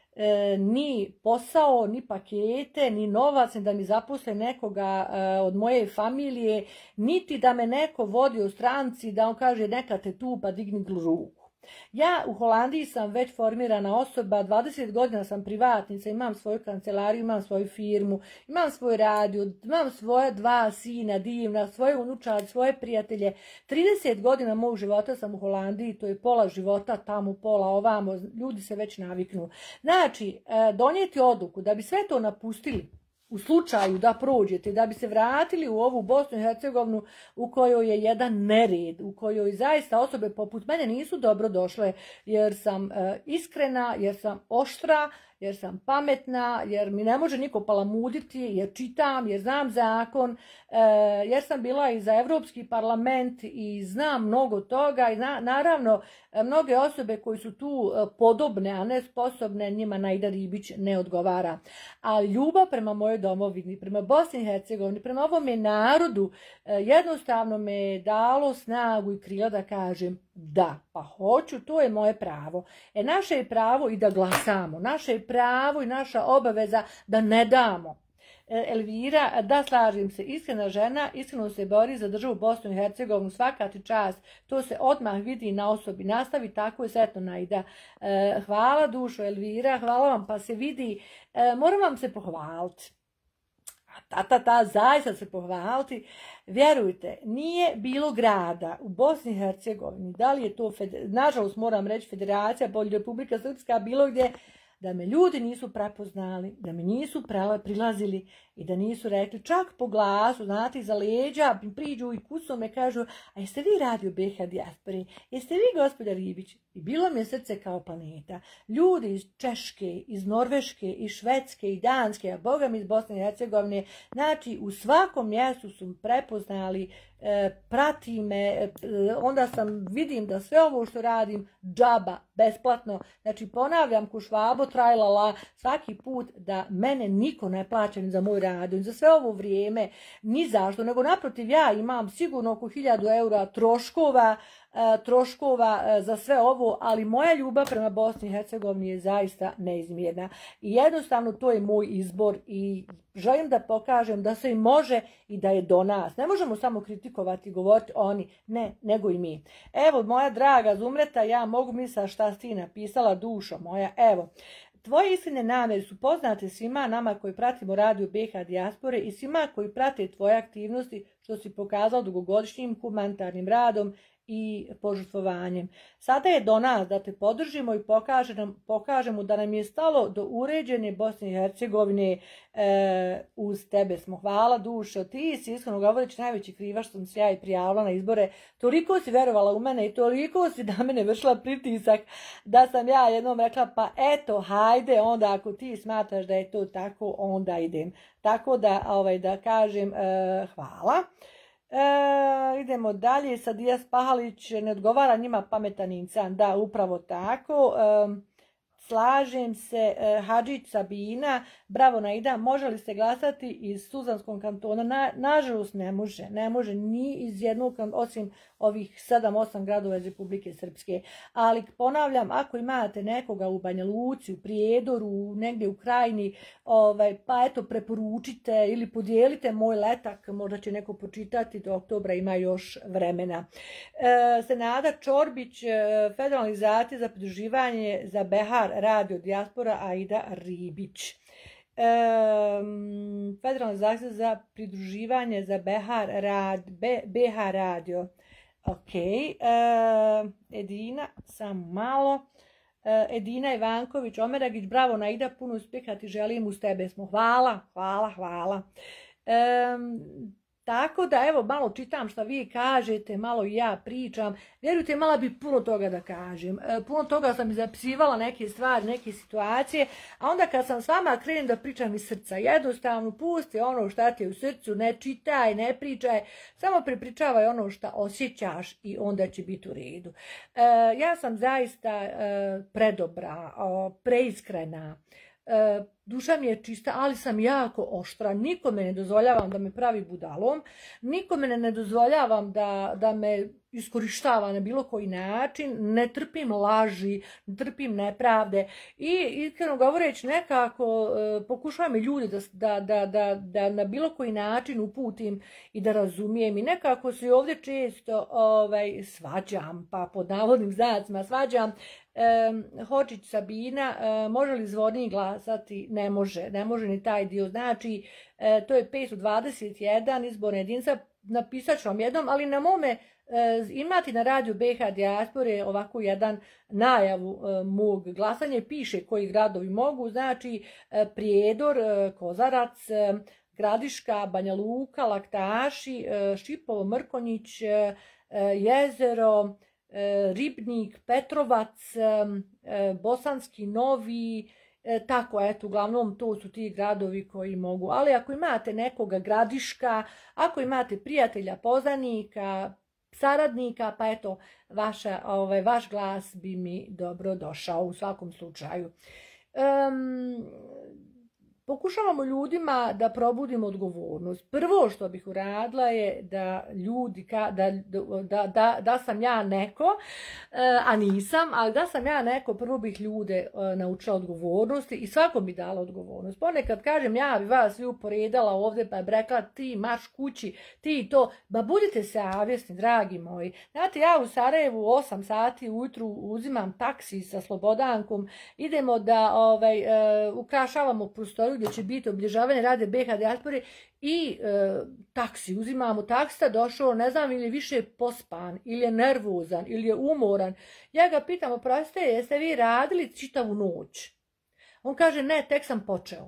E, ni posao, ni pakete, ni novac, ni da mi zaposle nekoga e, od moje familije, niti da me neko vodi u stranci, da on kaže neka te tu pa digni ruku. Ja u Holandiji sam već formirana osoba, dvadeset godina sam privatnica, imam svoju kancelariju, imam svoju firmu, imam svoj radio, imam svoje dva sina divna, svoje unučad, svoje prijatelje. trideset godina mog života sam u Holandiji, to je pola života tamo, pola ovamo, ljudi se već naviknu. Znači, donijeti odluku da bi sve to napustili, u slučaju da prođete, da bi se vratili u ovu Bosnu i Hercegovinu u kojoj je jedan nered, u kojoj zaista osobe poput mene nisu dobro došle, jer sam e, iskrena, jer sam oštra, jer sam pametna, jer mi ne može niko palamuditi, jer čitam, jer znam zakon, e, jer sam bila i za Evropski parlament i znam mnogo toga i na, naravno mnoge osobe koji su tu podobne, a ne sposobne, njima Naida Ribić ne odgovara. A ljubav prema mojoj domovini, prema Bosni i Hercegovini, prema ovome narodu, e, jednostavno me je dalo snagu i krila da kažem da, pa hoću, to je moje pravo. E, naše je pravo i da glasamo, naše je pravo i naša obaveza da ne damo. E, Elvira, da, slažem se, iskrena žena, iskreno se bori za državu Bosnu i Hercegovinu, svaka ti čast, to se odmah vidi na osobi, nastavi tako je, sretno Naida. E, hvala dušo Elvira, hvala vam, pa se vidi, e, moram vam se pohvaliti. Ta, ta, ta, zaista se pohvaliti. Vjerujte, nije bilo grada u Bosni i Hercegovini, da li je to, nažalost moram reći, Federacija, bolje Republika Srpska, bilo gdje, da me ljudi nisu prepoznali, da me nisu prilazili i da nisu rekli čak po glasu, znate, iza leđa, priđu i kusom me kažu, a jeste vi radio B H dijaspori, jeste vi gospođa Ribić? I bilo mi je srce kao planeta. Ljudi iz Češke, iz Norveške, iz Švedske i Danske, a boga mi iz Bosne i Hercegovine, znači u svakom mjestu su prepoznali, e, prati me, e, onda sam vidim da sve ovo što radim džaba, besplatno, znači ponavljam ku Švabo trajlala svaki put da mene niko ne plaća ni za moj rad, ni za sve ovo vrijeme, ni zašto, nego naprotiv ja imam sigurno oko hiljadu eura troškova, troškova za sve ovo, ali moja ljubav prema Bosni i Hercegovini je zaista neizmjerna i jednostavno to je moj izbor i želim da pokažem da se i može i da je do nas. Ne možemo samo kritikovati i govoriti oni, ne, nego i mi. Evo, moja draga Zumreta, ja mogu misliti šta si ti napisala, dušo moja, evo. Tvoje iskrene namjere su poznate svima nama koji pratimo radio B H dijaspore i svima koji prate tvoje aktivnosti što si pokazao dugogodišnjim humanitarnim radom i požrtvovanjem. Sada je do nas da te podržimo i pokažemo, pokažemo da nam je stalo do uređene Bosne i Hercegovine. E, uz tebe smo. Hvala dušo. Ti si iskreno govoreći najveći krivač što sam se ja i prijavila na izbore. Toliko si verovala u mene i toliko si da mene vršila pritisak da sam ja jednom rekla pa eto hajde onda ako ti smatraš da je to tako onda idem. Tako da, ovaj, da kažem e, hvala. E, idemo dalje, Sadija Spahalić, ne odgovara njima pametan insan, da, upravo tako, e, slažem se, e, Hadžić Sabina, bravo Naida, može li se glasati iz Tuzlanskog kantona? Na, nažalost ne može, ne može ni iz jednog, osim ovih sedam osam gradova iz Republike Srpske, ali ponavljam, ako imate nekoga u Banja Luci, u Prijedoru, negdje u Krajini, ovaj, pa eto preporučite ili podijelite moj letak, možda će neko počitati, do oktobra ima još vremena. E, Senada Čorbić, federalizacija za pridruživanje za Behar, radio dijaspora, Aida Ribić. E, federalizacija za pridruživanje za Behar, rad, Be, B H radio. Ok, e, Edina, samo malo. E, Edina Ivanković, Omeragić, bravo Naida, puno uspjeha ti želim, uz tebe smo. Hvala, hvala, hvala. E, Tako da, evo, malo čitam šta vi kažete, malo i ja pričam. Vjerujte, malo bi puno toga da kažem. E, puno toga sam zapisivala neke stvari, neke situacije, a onda kad sam s vama krenem da pričam iz srca, jednostavno pusti ono šta ti je u srcu, ne čitaj, ne pričaj, samo prepričavaj ono šta osjećaš i onda će biti u redu. E, ja sam zaista e, predobra, o, preiskrena, e, duša mi je čista, ali sam jako oštra, nikome ne dozvoljavam da me pravi budalom, nikome ne dozvoljavam da, da me iskorištava na bilo koji način, ne trpim laži, ne trpim nepravde i iskreno govoreći nekako e, pokušavam i ljudi da, da, da, da, da na bilo koji način uputim i da razumijem i nekako se ovdje često ovaj, svađam, pa pod navodnim znacima svađam. E, Hočić Sabina, e, može li zvornik glasati? Ne može, ne može ni taj dio, znači e, to je petsto dvadeset jedan izborna jedinica, napisat ću vam jednom, ali na mome e, imati na radiju B H dijaspore ovako jedan najavu e, mog glasanja, piše koji gradovi mogu, znači e, Prijedor, e, Kozarac, e, Gradiška, Banja Luka, Laktaši, e, Šipovo, Mrkonjić, e, Jezero, e, Ribnik, Petrovac, e, Bosanski Novi, E, tako, eto, uglavnom to su ti gradovi koji mogu. Ali ako imate nekoga Gradiška, ako imate prijatelja, poznanika, saradnika, pa eto, vaša, ovaj, vaš glas bi mi dobro došao u svakom slučaju. Um, Pokušavamo ljudima da probudimo odgovornost. Prvo što bih uradila je da ljudi, da, da, da, da sam ja neko, a nisam, ali da sam ja neko, prvo bih ljude naučila odgovornosti i svako bi dala odgovornost. Ponekad kažem, ja bi vas svi uporedala ovdje pa bi rekla ti marš kući, ti to, ba budite savjesni, dragi moji. Znate, ja u Sarajevu osam sati ujutru uzimam taksi sa Slobodankom, idemo da ovaj, uh, ukrašavamo prostoriju gdje će biti obilježavanje rade B H dijaspore i e, taksi, uzimamo taksista, došao, ne znam, ili više pospan, ili je nervozan, ili je umoran. Ja ga pitam, oprostite, jeste vi radili čitavu noć? On kaže, ne, tek sam počeo.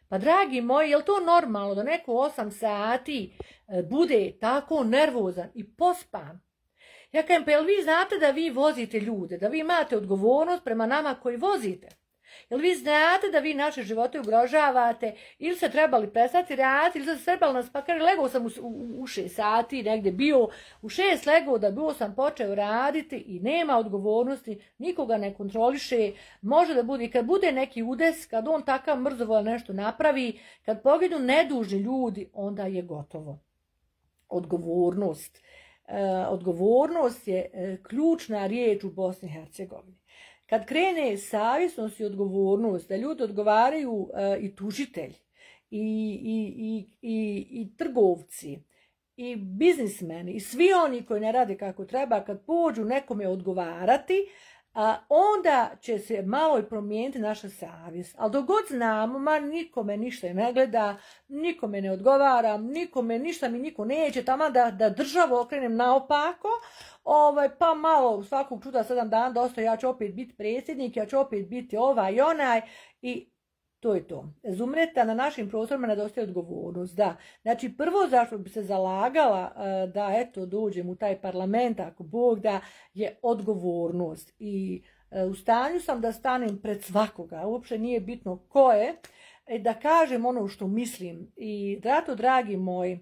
Pa dragi moji, je li to normalno da neko osam sati bude tako nervozan i pospan? Ja kažem, pa jel vi znate da vi vozite ljude, da vi imate odgovornost prema nama koji vozite? Jel vi znate da vi naše živote ugrožavate, ili ste trebali prestati raditi, ili ste trebali nas, pa kaže, legao sam u, u, u šest sati, negdje bio, u šest legao da bio sam počeo raditi i nema odgovornosti, nikoga ne kontroliše, može da bude, kad bude neki udes, kad on takav mrzovo nešto napravi, kad poginu nedužni ljudi, onda je gotovo. Odgovornost. E, odgovornost je e, ključna riječ u Bosni i Hercegovini. Kad krene savjesnost i odgovornost, da ljudi odgovaraju uh, i tužitelji, i, i, i, i, i trgovci, i biznismeni, i svi oni koji ne rade kako treba, kad pođu nekome odgovarati, a onda će se malo i promijeniti naša savjest. Ali dok god znamo, ma nikome ništa ne gleda, nikome ne odgovaram, nikome ništa mi niko neće, tamo da, da državu okrenem naopako, ovaj, pa malo svakog čuda sedam dana dosta, ja ću opet biti predsjednik, ja ću opet biti ovaj i onaj i to je to. Zumreta na našim prostorima nedostaje odgovornost, da. Znači prvo zašto bi se zalagala da eto dođem u taj parlament, ako Bog da, je odgovornost. I u stanju sam da stanem pred svakoga, uopće nije bitno ko je, da kažem ono što mislim. I zato, dragi moji,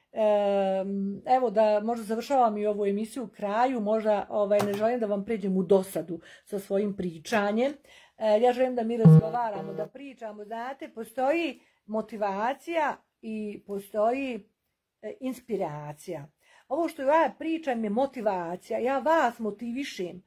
evo da možda završavam i ovu emisiju u kraju, možda ovaj, ne želim da vam pređem u dosadu sa svojim pričanjem. Ja želim da mi razgovaramo, da pričamo, znate, postoji motivacija i postoji inspiracija. Ovo što ja pričam je motivacija, ja vas motivišem,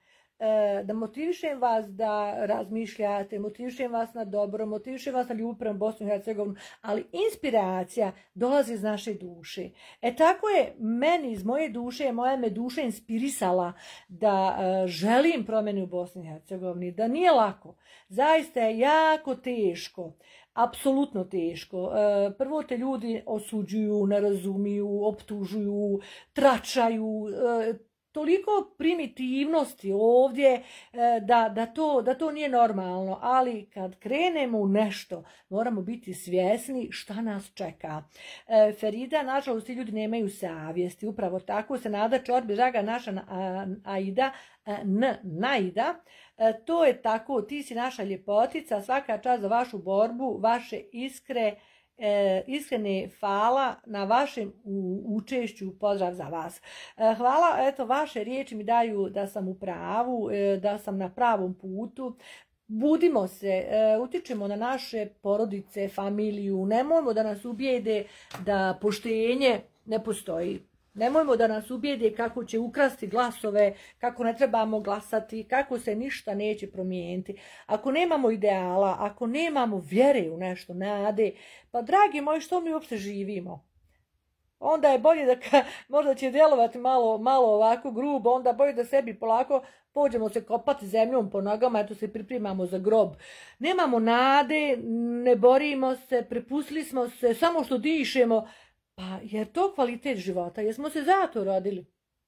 da motivišem vas da razmišljate, motivišem vas na dobro, motivišem vas na ljubav prema Bosnu i Hercegovinu, ali inspiracija dolazi iz naše duše. E tako je meni iz moje duše, moja me duša inspirisala da želim promjene u Bosni i Hercegovini, da nije lako, zaista je jako teško. Apsolutno teško. Prvo te ljudi osuđuju, ne razumiju, optužuju, tračaju, toliko primitivnosti ovdje da, da, to, da to nije normalno, ali kad krenemo u nešto moramo biti svjesni šta nas čeka. E, Ferida, nažalost, ti ljudi nemaju savjesti, upravo tako se Nada Čorbi, draga naša Aida, N, Naida, e, to je tako, ti si naša ljepotica, svaka čast za vašu borbu, vaše iskre, E, iskrene hvala na vašem učešću, pozdrav za vas. E, hvala, eto, vaše riječi mi daju da sam u pravu, e, da sam na pravom putu. Budimo se, e, utičemo na naše porodice, familiju, nemojmo da nas ubijede da poštenje ne postoji. Nemojmo da nas ubijede kako će ukrasti glasove, kako ne trebamo glasati, kako se ništa neće promijeniti. Ako nemamo ideala, ako nemamo vjere u nešto, nade, pa dragi moji, što mi uopće živimo? Onda je bolje da, možda će djelovati malo, malo ovako grubo, onda bolje da sebi polako pođemo se kopati zemljom po nogama, eto se pripremamo za grob. Nemamo nade, ne borimo se, prepustili smo se, samo što dišemo. Pa jer to kvalitet života, jer smo se zato rodili.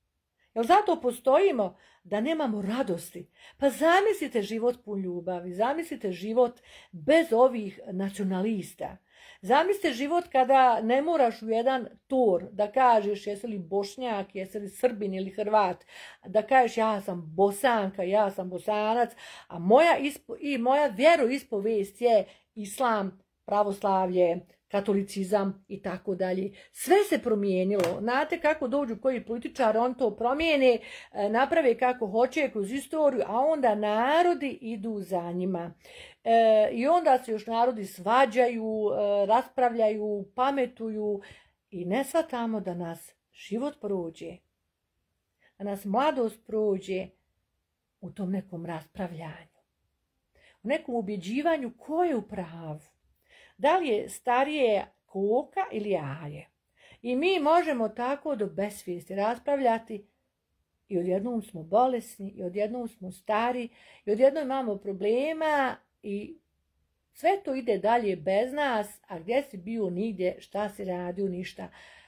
Jer zato postojimo da nemamo radosti. Pa zamislite život pun ljubavi, zamislite život bez ovih nacionalista. Zamislite život kada ne moraš u jedan tor da kažeš jesi li Bošnjak, jesi li Srbin ili Hrvat, da kažeš ja sam Bosanka, ja sam Bosanac, a moja, ispo, i moja vjeroispovijest je islam, pravoslavlje, katolicizam i tako dalje. Sve se promijenilo. Znate kako dođu koji političari, on to promijene, naprave kako hoće kroz istoriju, a onda narodi idu za njima. E, I onda se još narodi svađaju, e, raspravljaju, pametuju i ne shvatamo da nas život prođe, da nas mladost prođe u tom nekom raspravljanju, u nekom ubjeđivanju ko je u pravu. Da li je starije koka ili jaje? I mi možemo tako do besvijesti raspravljati i odjednom smo bolesni, i odjednom smo stari, i odjednom imamo problema i sve to ide dalje bez nas, a gdje si bio nigdje, šta si radio, ništa.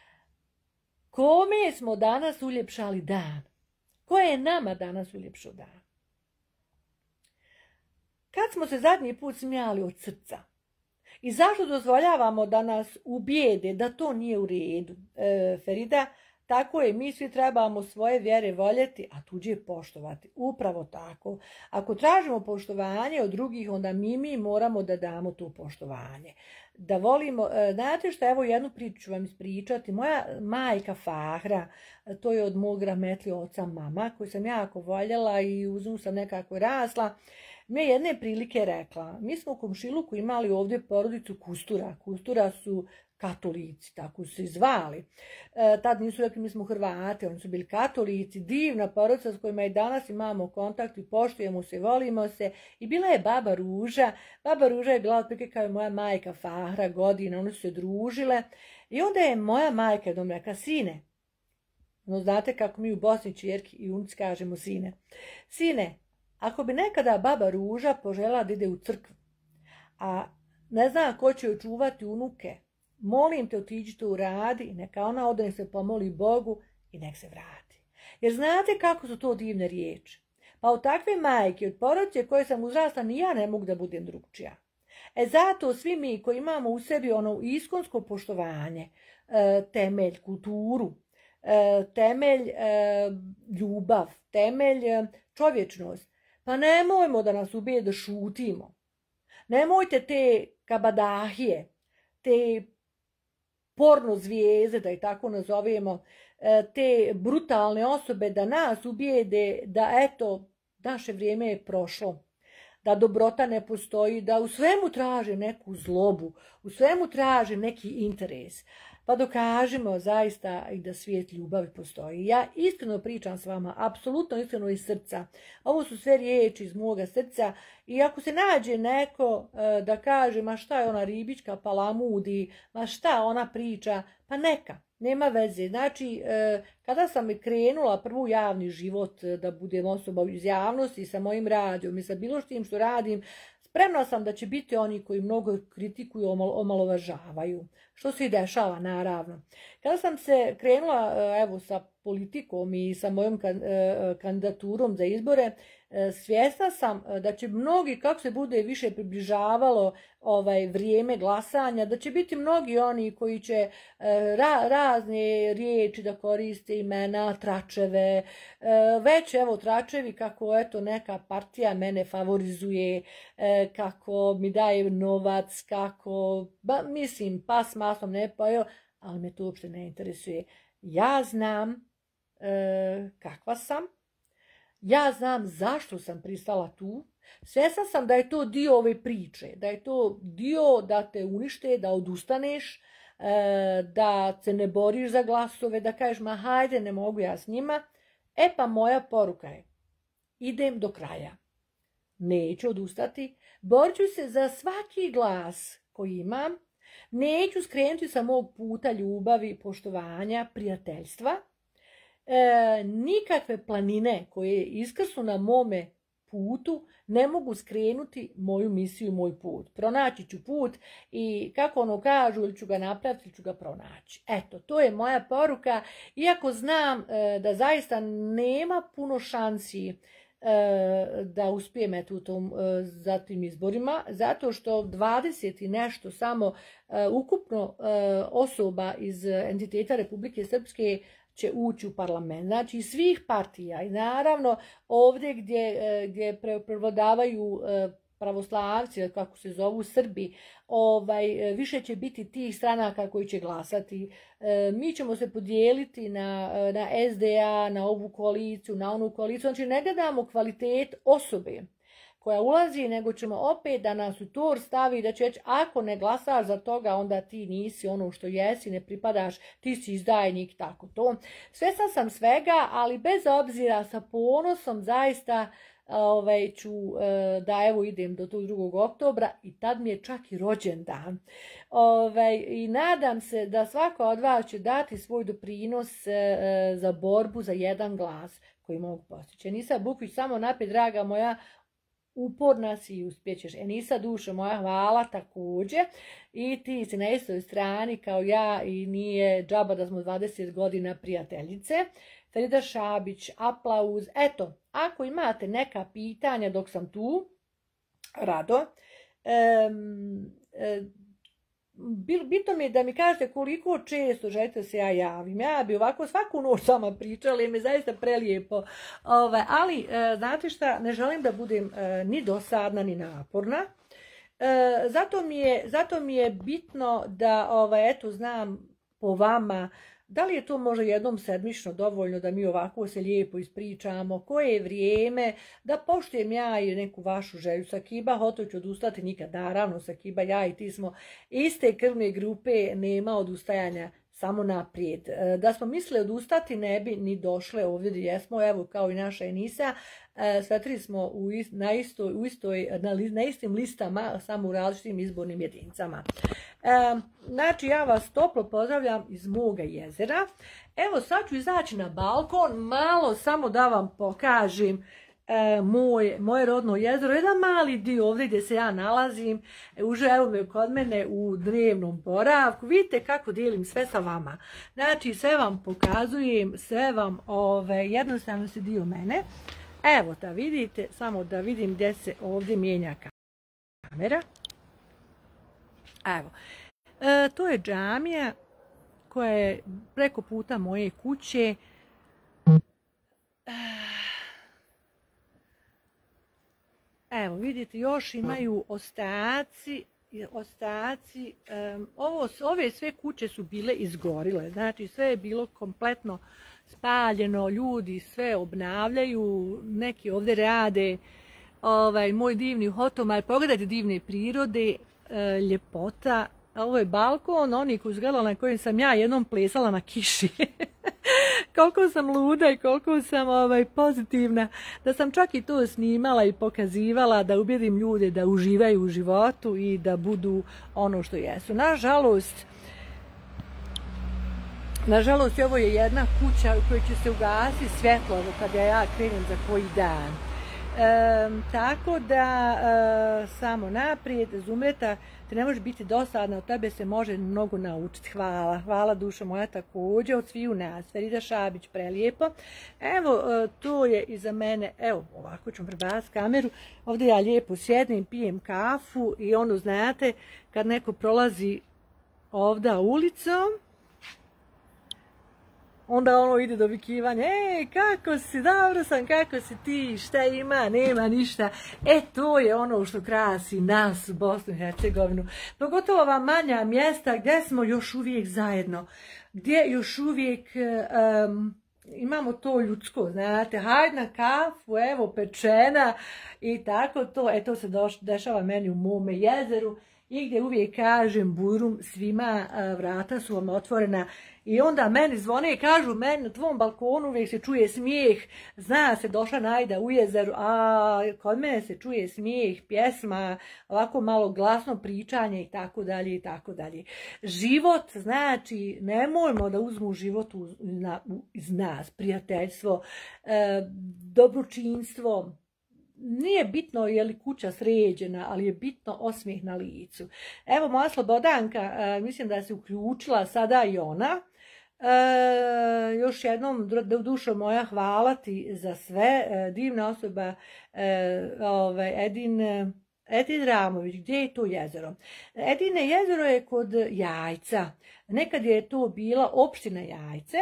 Kome smo danas uljepšali dan? Ko je nama danas uljepšao dan? Kad smo se zadnji put smijali od srca? I zašto dozvoljavamo da nas ubijede da to nije u redu? E, Ferida, tako je, mi svi trebamo svoje vjere voljeti, a tuđe poštovati. Upravo tako. Ako tražimo poštovanje od drugih, onda mi mi moramo da damo to poštovanje. Da volimo, znate što, evo jednu priču ću vam ispričati. Moja majka Fahra, to je od mog rahmetli oca mama, koju sam jako voljela i uz nju sam nekako rasla, mi je jedne prilike rekla, mi smo u komšiluku imali ovdje porodicu Kustura. Kustura su katolici, tako su se zvali. E, tad nisu rekli mi smo Hrvati, oni su bili katolici, divna porodica s kojima i danas imamo kontakt i poštujemo se, volimo se. I bila je baba Ruža. Baba Ruža je bila otprilike kao i moja majka Fahra, godina, one su se družile. I onda je moja majka jednom rekla, sine, no znate kako mi u Bosni čerki i unici kažemo sine, sine, ako bi nekada baba Ruža požela da ide u crkvu, a ne zna ko će joj čuvati unuke, molim te, otiđi to uradi i neka ona ode, nek se pomoli Bogu i nek se vrati. Jer znate kako su to divne riječi. Pa od takve majke, od porodice koje sam uzrasla, ni ja ne mogu da budem drugčija. E zato svi mi koji imamo u sebi ono iskonsko poštovanje, temelj, kulturu, temelj, ljubav, temelj, čovječnost, pa nemojmo da nas ubije da šutimo. Nemojte te kabadahije, te porno zvijezde, da ih tako nazovemo, te brutalne osobe da nas ubijede da eto, naše vrijeme je prošlo, da dobrota ne postoji, da u svemu traže neku zlobu, u svemu traže neki interes. Pa dokažemo zaista i da svijet ljubavi postoji. Ja iskreno pričam s vama, apsolutno iskreno iz srca. Ovo su sve riječi iz moga srca i ako se nađe neko e, da kaže ma šta je ona ribička palamudi, ma šta ona priča, pa neka, nema veze. Znači, e, kada sam krenula prvu javni život da budem osoba iz javnosti sa mojim radijom i sa bilo štim što radim, spremna sam da će biti oni koji mnogo kritikuju, omalovažavaju, što se i dešava naravno. Kada sam se krenula evo, sa politikom i sa mojom kandidaturom za izbore, svjesna sam da će mnogi, kako se bude više približavalo ovaj vrijeme glasanja, da će biti mnogi oni koji će ra, razne riječi da koriste, imena, tračeve, već evo tračevi kako eto neka partija mene favorizuje, kako mi daje novac, kako, ba, mislim, pas masom ne pojeo, ali me to uopšte ne interesuje. Ja znam e, kakva sam, ja znam zašto sam pristala tu, svjesna sam da je to dio ove priče, da je to dio da te unište, da odustaneš, e, da se ne boriš za glasove, da kažeš ma hajde ne mogu ja s njima. E pa moja poruka je, idem do kraja, neću odustati, borit ću se za svaki glas koji imam, neću skrenuti sa mog puta ljubavi, poštovanja, prijateljstva. E, nikakve planine koje iskrsnu na mome putu ne mogu skrenuti moju misiju, moj put. Pronaći ću put i kako ono kažu, ili ću ga napraviti, ili ću ga pronaći. Eto, to je moja poruka. Iako znam e, da zaista nema puno šansi da uspijem eto u tom, za tim izborima, zato što dvadeset i nešto samo ukupno osoba iz entiteta Republike Srpske će ući u parlament, znači iz svih partija i naravno ovdje gdje, gdje prevladavaju pravoslavci, kako se zovu Srbi, ovaj, više će biti tih stranaka koji će glasati. E, mi ćemo se podijeliti na, na S D A, na ovu koaliciju, na onu koaliciju. Znači ne gledamo kvalitet osobe koja ulazi, nego ćemo opet da nas u tor stavi, da će reći ako ne glasaš za toga, onda ti nisi ono što jesi, ne pripadaš, ti si izdajnik, tako to. Svjesna sam svega, ali bez obzira sa ponosom zaista Ovaj, ću da evo idem do tog drugog oktobra i tad mi je čak i rođendan. Ovaj, i nadam se da svako od vas će dati svoj doprinos za borbu za jedan glas koji mogu postići. Enisa Bukvić, samo naprijed, draga moja, uporna si i uspjećeš. Enisa, dušo moja, hvala također. I ti si na istoj strani kao ja i nije džaba da smo dvadeset godina prijateljice. Ferida Šabić, aplauz. Eto, ako imate neka pitanja dok sam tu, rado. Um, bitno mi je da mi kažete koliko često želite se ja javim. Ja bi ovako svaku noć sama pričala i mi je zaista prelijepo. Ove, ali, e, znate šta, ne želim da budem e, ni dosadna ni naporna. E, zato, mi je, zato mi je bitno da, ovaj, eto, znam po vama, da li je to možda jednom sedmično dovoljno da mi ovako se lijepo ispričamo, koje je vrijeme, da poštujem ja i neku vašu želju. Sakiba, hoto ću odustati nikad, naravno, Sakiba, ja i ti smo iste krvne grupe, nema odustajanja, samo naprijed. Da smo mislili odustati, ne bi ni došle ovdje gdje jesmo, evo kao i naša Enisa, sve tri smo u, ist, na, istoj, u istoj, na, na istim listama, samo u različitim izbornim jedinicama. E, znači, ja vas toplo pozdravljam iz moga jezera. Evo, sad ću izaći na balkon, malo samo da vam pokažem e, moj, moje rodno jezero. Jedan mali dio ovdje gdje se ja nalazim, už evo me kod mene u dnevnom boravku. Vidite kako dijelim sve sa vama. Znači, sve vam pokazujem, sve vam ove, jednostavno se dio mene. Evo da vidite, samo da vidim gdje se ovdje mijenja kamera. Evo, e, to je džamija koja je preko puta moje kuće. Evo, vidite, još imaju ostaci, ostaci. Um, ovo, ove sve kuće su bile izgorile, znači sve je bilo kompletno spaljeno, ljudi sve obnavljaju, neki ovdje rade, ovaj, moj divni hotomaj, pogledajte divne prirode, e, ljepota. Ovo je balkon, oni koji izgledala na kojem sam ja jednom plesala na kiši. Koliko sam luda i koliko sam ovaj, pozitivna, da sam čak i to snimala i pokazivala, da ubjedim ljude da uživaju u životu i da budu ono što jesu. Nažalost, nažalost ovo je jedna kuća u kojoj će se ugasiti svjetlo kada ja krenem za koji dan. E, tako da e, samo naprijed, Zumreta, te ne može biti dosadna, od tebe se može mnogo naučiti. Hvala, hvala duša moja također, od sviju nas. Ferida Šabić, prelijepo. Evo, e, to je iza mene, evo, ovako ću prebaciti kameru, ovdje ja lijepo sjednem, pijem kafu i ono, znate, kad neko prolazi ovdje ulicom, onda ono ide do vikivanja, ej, kako si, dobro sam, kako si ti, šta ima, nema ništa. E, to je ono što krasi nas u Bosnu i Hercegovinu. Pogotovo ova manja mjesta gdje smo još uvijek zajedno, gdje još uvijek um, imamo to ljudsko, znate, hajde na kafu, evo, pečena i tako to. E, to se doš, dešava meni u mome jezeru i gdje uvijek kažem burum, svima a, vrata su vam otvorena. I onda meni zvone i kažu, meni na tvom balkonu uvijek se čuje smijeh, zna se došla Najda u jezeru, a kod mene se čuje smijeh, pjesma, ovako malo glasno pričanje i tako dalje i tako dalje. Život, znači, nemojmo da uzmu život uz, na, iz nas, prijateljstvo, e, dobročinstvo. Nije bitno je li kuća sređena, ali je bitno osmijeh na licu. Evo moja Slobodanka, e, mislim da se uključila sada i ona. E, još jednom, dušo moja, hvala ti za sve. E, divna osoba, e, ovaj, Edin, Edin Ramović, gdje je to jezero? Edine jezero je kod Jajca. Nekad je to bila opština Jajce,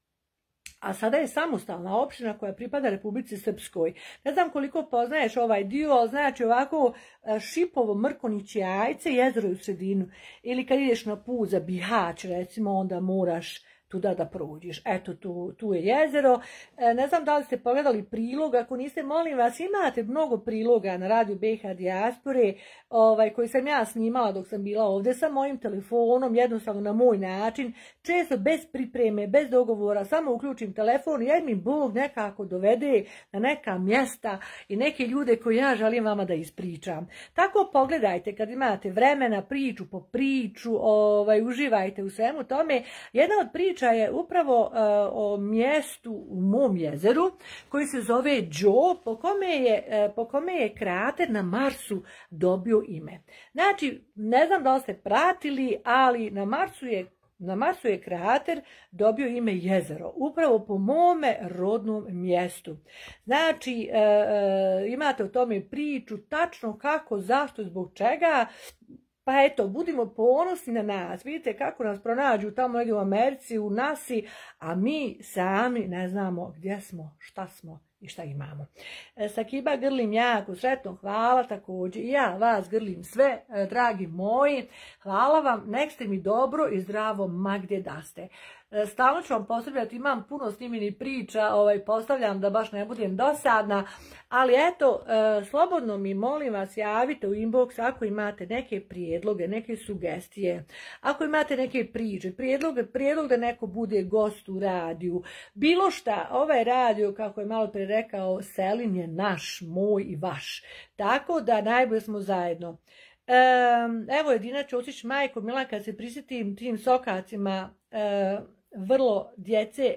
a sada je samostalna opština koja pripada Republici Srpskoj. Ne znam koliko poznaješ ovaj dio, znači ovako Šipovo, Mrkonić, Jajce, jezero je u sredinu. Ili kad ideš na put za Bihać, recimo, onda moraš tuda da prođeš. Eto, tu, tu je jezero. E, ne znam da li ste pogledali prilog, ako niste, molim vas, imate mnogo priloga na radiju B H Dijaspore, ovaj, koji sam ja snimala dok sam bila ovdje sa mojim telefonom, jednostavno na moj način, često bez pripreme, bez dogovora, samo uključim telefon i jer mi Bog nekako dovede na neka mjesta i neke ljude koje ja želim vama da ispričam. Tako pogledajte kad imate vremena, priču po priču, ovaj, uživajte u svemu tome. Jedna od priča je upravo uh, o mjestu u mom jezeru koji se zove Đo, po kome je, uh, po kome je krater na Marsu dobio ime. Znači, ne znam da li ste pratili, ali na Marsu je Na Marsu je krater dobio ime jezero, upravo po mome rodnom mjestu. Znači, e, e, imate o tome priču, tačno kako, zašto, zbog čega. Pa eto, budimo ponosni na nas. Vidite kako nas pronađu tamo negdje u Americi, u nasi, a mi sami ne znamo gdje smo, šta smo i šta imamo. Sakiba, grlim jako sretno, hvala također. I ja vas grlim sve, dragi moji. Hvala vam, nek ste mi dobro i zdravo ma gdje da ste. Stalno ću vam postavljati, imam puno snimljenih priča, ovaj, postavljam da baš ne budem dosadna, ali eto, e, slobodno mi molim vas javite u inbox ako imate neke prijedloge, neke sugestije, ako imate neke priče, prijedlog, prijedlog da neko bude gost u radiju, bilo šta, ovaj radio, kako je malo prije rekao, Selim je naš, moj i vaš, tako da najbolje smo zajedno. E, evo Edina Ćosić, majko Mila, kad se prisjetim tim sokacima, e, vrlo djece,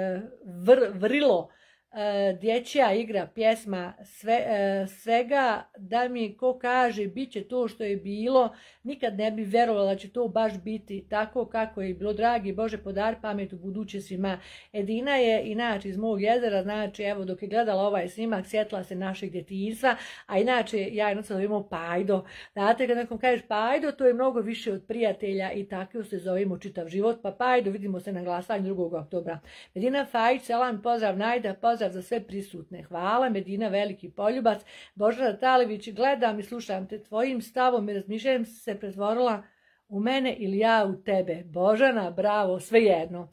vr, vrilo, dječja igra, pjesma, sve, svega da mi ko kaže bit će to što je bilo, nikad ne bi vjerovala da će to baš biti tako kako je bilo. Dragi Bože, podari pamet u buduće svima. Edina je inače iz mog jezera, znači evo dok je gledala ovaj snimak sjetila se našeg djetinjstva, a inače ja jednostavno zovemo Pajdo. Znate kad nekom kažeš Pajdo, to je mnogo više od prijatelja i tako se zovemo čitav život, pa Pajdo, vidimo se na glasanju drugog oktobra. Medina Fajić, selam, pozdrav Najda, pozdrav za sve prisutne. Hvala Medina, veliki poljubac. Božana Talević, gledam i slušam te, tvojim stavom i razmišljanjem se pretvorila u mene ili ja u tebe. Božana, bravo, svejedno.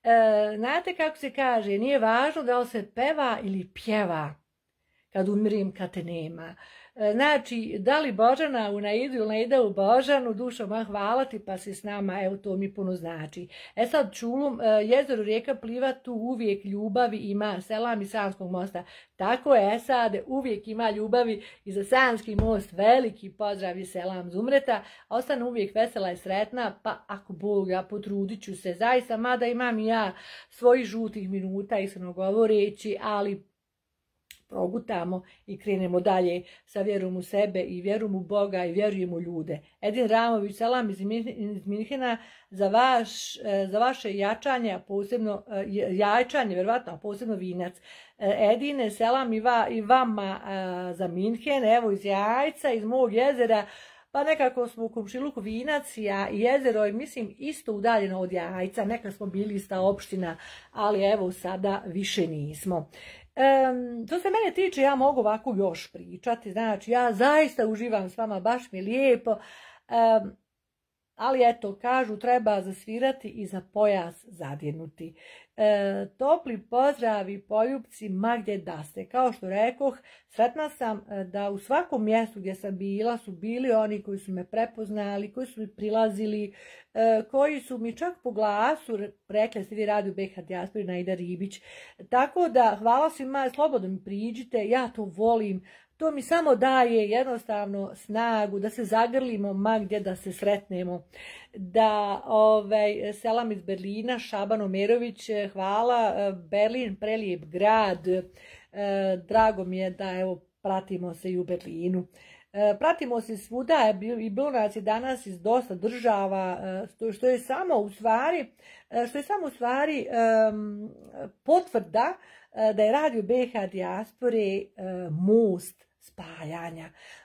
E, znate kako se kaže, nije važno da li se peva ili pjeva kad umirim, kad te nema. Znači, da li Božana u Naidu ili Naida u Božanu, dušo ma hvala ti pa si s nama, evo to mi puno znači. E sad Čulum, jezero rijeka pliva, tu uvijek ljubavi ima, selam iz Sanskog mosta. Tako je, Esade, uvijek ima ljubavi i za Sanski most, veliki pozdrav i selam Zumreta. Ostanu uvijek vesela i sretna, pa ako Bog, ja potrudit ću se, zaista, mada imam i ja svojih žutih minuta, iskreno govoreći, ali progutamo i krenemo dalje sa vjerom u sebe i vjerom u Boga i vjerujem u ljude. Edin Ramović, salam iz Minhena za, vaš, za vaše jačanje, a posebno jačanje, vjerovatno, a posebno Vinac. Edine, selam i, va, i vama za Minhen, evo iz Jajca, iz mog jezera, pa nekako smo u komšiluku Vinac i jezero je, mislim, isto udaljeno od Jajca, nekad smo bili ista opština, ali evo sada više nismo. Um, to se mene tiče, ja mogu ovako još pričati, znači ja zaista uživam s vama, baš mi je lijepo, um, ali eto, kažu treba zasvirati i za pojas zadjenuti. E, topli pozdravi poljupci ma gdje da ste. Kao što rekoh, sretna sam da u svakom mjestu gdje sam bila su bili oni koji su me prepoznali, koji su mi prilazili, e, koji su mi čak po glasu rekli ste vi radi u B H Dijaspori Naida Ribić. Tako da hvala svima, slobodno mi priđite, ja to volim. To mi samo daje jednostavno snagu da se zagrlimo ma gdje da se sretnemo. Da, ovaj, selam iz Berlina, Šaban Omerović, hvala, Berlin, prelijep grad, e, drago mi je da evo pratimo se i u Berlinu. E, pratimo se svuda i bilo nas je danas iz dosta država, što, što je samo u stvari, što je samo u stvari um, potvrda da je radio B H Dijaspore um, most spajanja,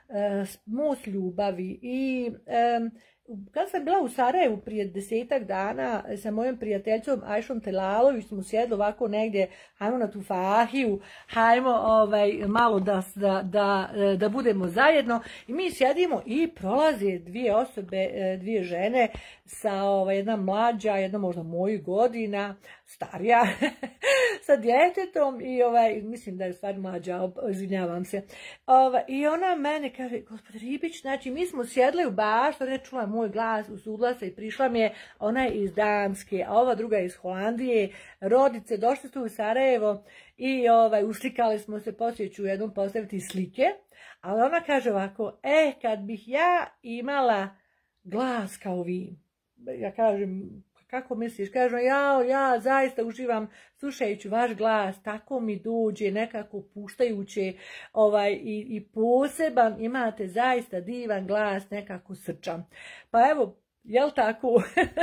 most ljubavi i um, kad sam bila u Sarajevu prije desetak dana sa mojom prijateljicom Ajšom Telalović smo sjedli ovako negdje, hajmo na tu fahiju, hajmo ovaj, malo da, da, da, da budemo zajedno i mi sjedimo i prolaze dvije osobe, dvije žene sa ovaj, jedna mlađa, jedna možda mojih godina, starija, sa djetetom i ovaj, mislim da je stvar mlađa, izvinjavam se. Ovaj, I ona mene kaže, gospod Ribić, znači mi smo sjedli u baš, ne čula moj glas u suglasa i prišla mi je, ona je iz Danske, a ova druga iz Holandije, rodice, došli su u Sarajevo i ovaj, uslikali smo se, poslije ću jednom postaviti slike, ali ona kaže ovako, e, kad bih ja imala glas kao vi, ja kažem, kako misliš? Kažem, ja, ja zaista uživam slušajući vaš glas, tako mi dođe nekako puštajuće ovaj, i, i poseban, imate zaista divan glas, nekako srčan. Pa evo, jel tako?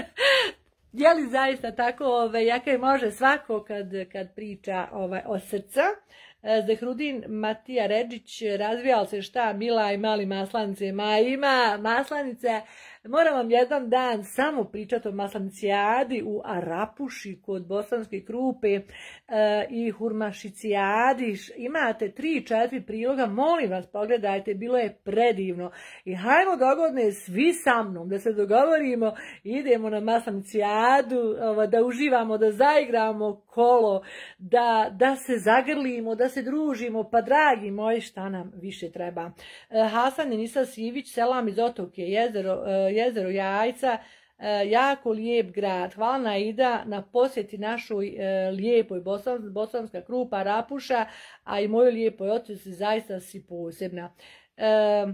Je li zaista tako, ovaj, jaka može svako kad, kad priča ovaj, o srca? Zehrudin Matija Redžić, razvijal se šta, mila i mali maslanice, ma ima maslanice. Moram vam jedan dan samo pričati o maslanicijadi u Arapuši kod Bosanske Krupe e, i hurmašicijadi. Imate tri, četiri priloga, molim vas pogledajte, bilo je predivno. I hajmo dogodne svi sa mnom, da se dogovorimo, idemo na maslanicijadu, da uživamo, da zaigramo kolo, da, da se zagrlimo, da se družimo, pa dragi moji, šta nam više treba. E, Hasan Nisa Sivić, selam iz Otoke, jezero, e, jezero Jajca, e, jako lijep grad. Hvala Naida na posjeti našoj e, lijepoj Bosan, Bosanska Krupa, Arapuša, a i mojoj lijepoj Otoci, zaista si posebna. E,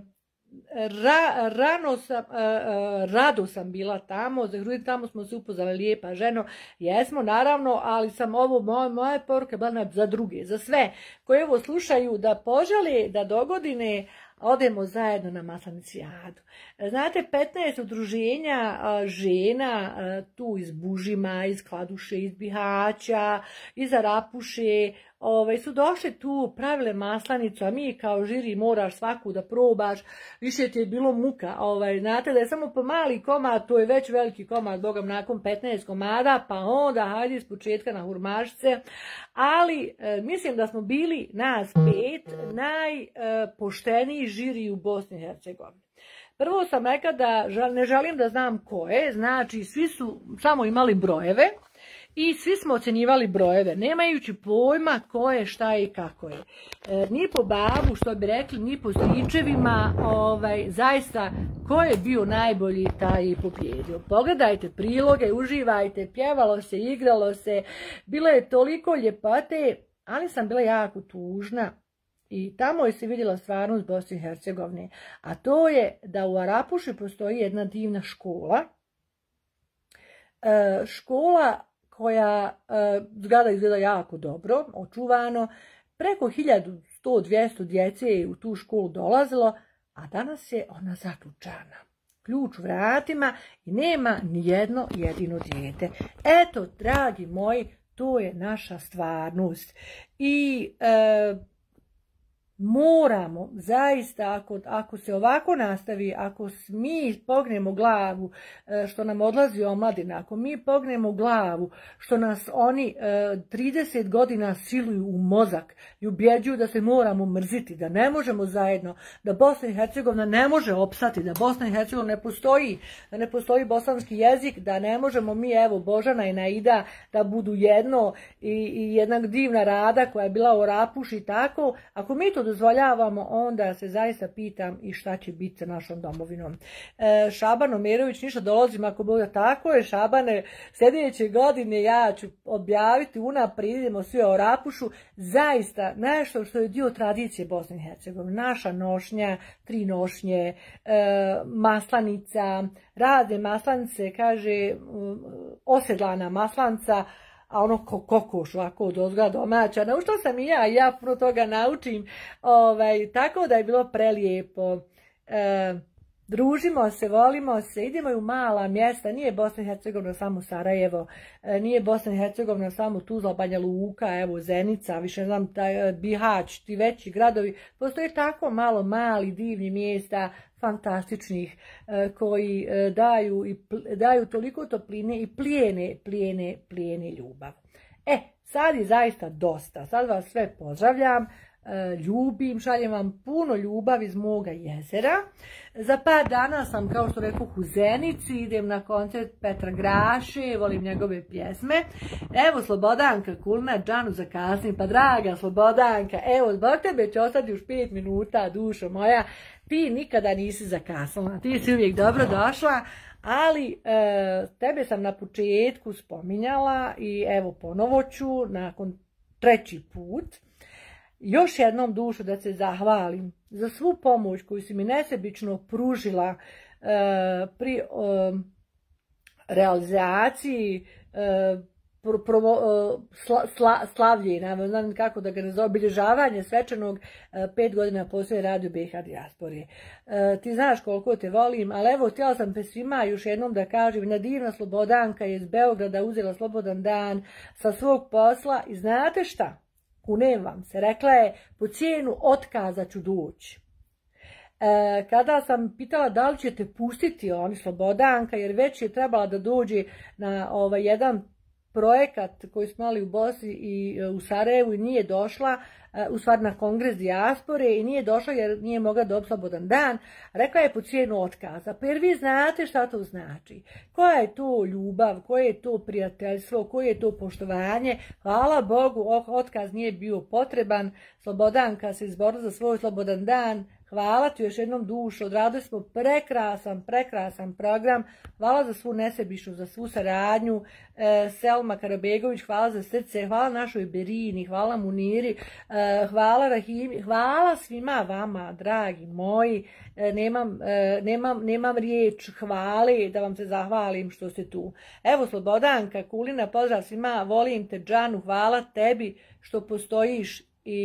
Ra, rano sam, uh, uh, rado sam bila tamo, Zehrudin, tamo smo se upoznali, lijepa ženo, jesmo naravno, ali sam ovo, moje, moje poruke bila za druge, za sve koji ovo slušaju, da požele da dogodine odemo zajedno na maslanicijadu. Znate, petnaest udruženja a, žena a, tu iz Bužima, iz Kladuše, iz Bihaća, iz Arapuše, ovaj, su došli tu, pravile maslanicu, a mi kao žiri moraš svaku da probaš, više ti je bilo muka. Ovaj, znate da je samo po mali komad, to je već veliki komad, bogam, nakon petnaest komada, pa onda hajde iz početka na hurmašice, ali e, mislim da smo bili nas pet najpošteniji žiri u Bosni i Hercegovini. Prvo sam rekla da ne želim da znam ko je, znači svi su samo imali brojeve i svi smo ocjenjivali brojeve, nemajući pojma ko je, šta je i kako je. E, ni po babu, što bi rekli, ni po stričevima, ovaj, zaista ko je bio najbolji, taj i pobjedio. Pogledajte priloge, uživajte, pjevalo se, igralo se, bilo je toliko ljepote, ali sam bila jako tužna. I tamo je se vidjela stvarnost Bosne i Hercegovine, a to je da u Arapuši postoji jedna divna škola, e, škola koja e, zgrada izgleda jako dobro, očuvano, preko hiljadu sto do dvjesto djece je u tu školu dolazilo, a danas je ona zaključana. Ključ u vratima i nema ni jedno jedino dijete. Eto, dragi moji, to je naša stvarnost. I e, moramo, zaista, ako, ako se ovako nastavi, ako mi pognemo glavu što nam odlazi omladina, ako mi pognemo glavu što nas oni trideset godina siluju u mozak i ubjeđuju da se moramo mrziti, da ne možemo zajedno, da Bosna i Hercegovina ne može opstati, da Bosna i Hercegovina ne postoji, da ne postoji bosanski jezik, da ne možemo mi, evo, Božana i Naida, da budu jedno i, i jedna divna Rada koja je bila u Arapuši i tako, ako mi to dozvoljavamo, onda se zaista pitam i šta će biti sa našom domovinom. E, Šaban Omerović, ništa dolazim ako bude tako je, Šabane, sljedeće godine ja ću objaviti unaprijed, idemo svi o Arapušu, zaista nešto što je dio tradicije Bosne i Hercegovine, naša nošnja, tri nošnje, e, maslanica, razne maslanice, kaže, osedlana maslanca, a ono ko kokoš ovako od ozga domaća. Naučila sam i ja, i ja puno toga naučim. Ovaj, tako da je bilo prelijepo. E, družimo se, volimo se, idemo u mala mjesta. Nije Bosna i Hercegovina samo Sarajevo, e, nije Bosna i Hercegovina samo Tuzla, Banja Luka, evo Zenica, više ne znam, taj, Bihać, ti veći gradovi. Postoje tako malo mali, divni mjesta, fantastičnih, koji daju, i daju toliko topline i plijene, plijene, plijene ljubav. E, sad je zaista dosta. Sad vas sve pozdravljam, ljubim, šaljem vam puno ljubav iz moga jezera. Za par dana sam, kao što rekao, u Zenici, idem na koncert Petra Graše, volim njegove pjesme. Evo, Slobodanka Kulna, Džanu zakasnim, pa draga Slobodanka, evo, zbog tebe će ostati još pet minuta, dušo moja, ti nikada nisi zakasnila, ti si uvijek dobro došla, ali e, tebe sam na početku spominjala i evo ponovo ću, nakon treći put, još jednom dušu da se zahvalim za svu pomoć koju si mi nesebično pružila e, pri e, realizaciji e, pro, pro, sla, sla, slavljenja, ne znam kako da ga nazove, obilježavanje svečanog e, pet godina poslije Radio B i H dijaspore. E, ti znaš koliko te volim, ali evo, htjela sam te svima još jednom da kažem, jedna divna Slobodanka je iz Beograda uzela slobodan dan sa svog posla i znate šta? kunem vam se, rekla je, po cijenu otkaza ću doći. E, kada sam pitala da li ćete pustiti oni Slobodanka, jer već je trebala da dođe na ovaj jedan projekat koji smo imali u Bosni i u Sarajevu i nije došla, u stvari na kongres dijaspore i nije došla jer nije mogla dobiti slobodan dan, rekla je po cijenu otkaza. Pa jer vi znate šta to znači, koja je to ljubav, koje je to prijateljstvo, koje je to poštovanje. Hvala Bogu, otkaz nije bio potreban, Slobodanka se izborila za svoj slobodan dan. Hvala ti još jednom dušo, odradili smo prekrasan, prekrasan program. Hvala za svu nesebišnu, za svu saradnju. E, Selma Karabegović, hvala za srce, hvala našoj Berini, hvala Muniri, e, hvala Rahimi, hvala svima vama, dragi moji. E, nemam, e, nemam, nemam riječ hvali da vam se zahvalim što ste tu. Evo Slobodanka, Kulina, pozdrav svima, volim te Džanu, hvala tebi što postojiš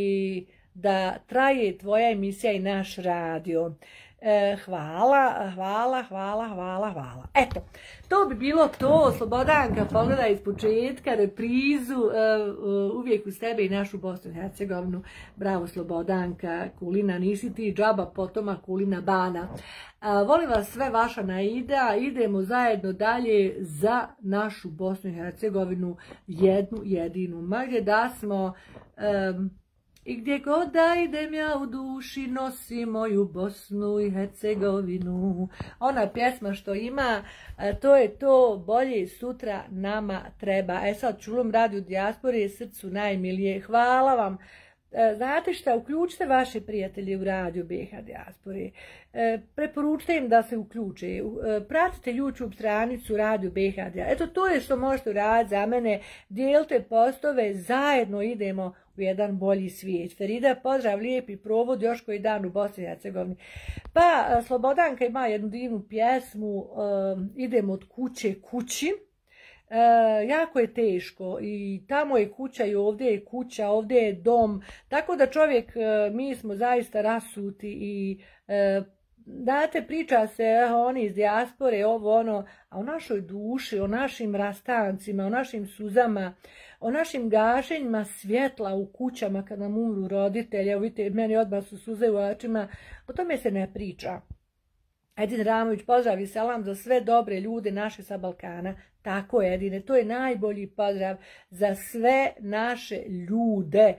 i da traje tvoja emisija i naš radio. E, hvala, hvala, hvala, hvala, hvala. Eto, to bi bilo to. Slobodanka, pogledaj iz početka, reprizu, e, uvijek u sebe i našu Bosnu i Hercegovinu. Bravo Slobodanka, Kulina, nisi ti džaba potoma Kulina Bana. E, volim vas sve, vaša Naida, idemo zajedno dalje za našu Bosnu i Hercegovinu, jednu jedinu. Ma gdje da smo... E, I gdje god da idem ja u duši nosim moju Bosnu i Hercegovinu. Ona pjesma što ima, to je to, bolje sutra nama treba. E sad, čulom radio dijaspore, srcu najmilije. Hvala vam. Znate šta, uključite vaše prijatelje u radio B H dijaspore. Preporučite im da se uključe. Pratite YouTube stranicu radio B H dijaspore. Eto, to je što možete uraditi za mene. Dijelite postove, zajedno idemo u jedan bolji svijet. Ferida, pozdrav, lijepi provod još koji dan u Bosni i Hercegovini. Pa, Slobodanka ima jednu divnu pjesmu, um, idemo od kuće kući. E, jako je teško i tamo je kuća i ovdje je kuća, ovdje je dom, tako da čovjek, mi smo zaista rasuti i e, znate, priča se oni iz dijaspore, ovo ono, a o našoj duši, o našim rastancima, o našim suzama, o našim gašenjima svjetla u kućama kad nam umru roditelji. Evo vidite, meni odmah su suze u očima, o tome se ne priča. Edin Ramović, pozdrav i selam za sve dobre ljude naše sa Balkana. Tako je, Edine, to je najbolji pozdrav za sve naše ljude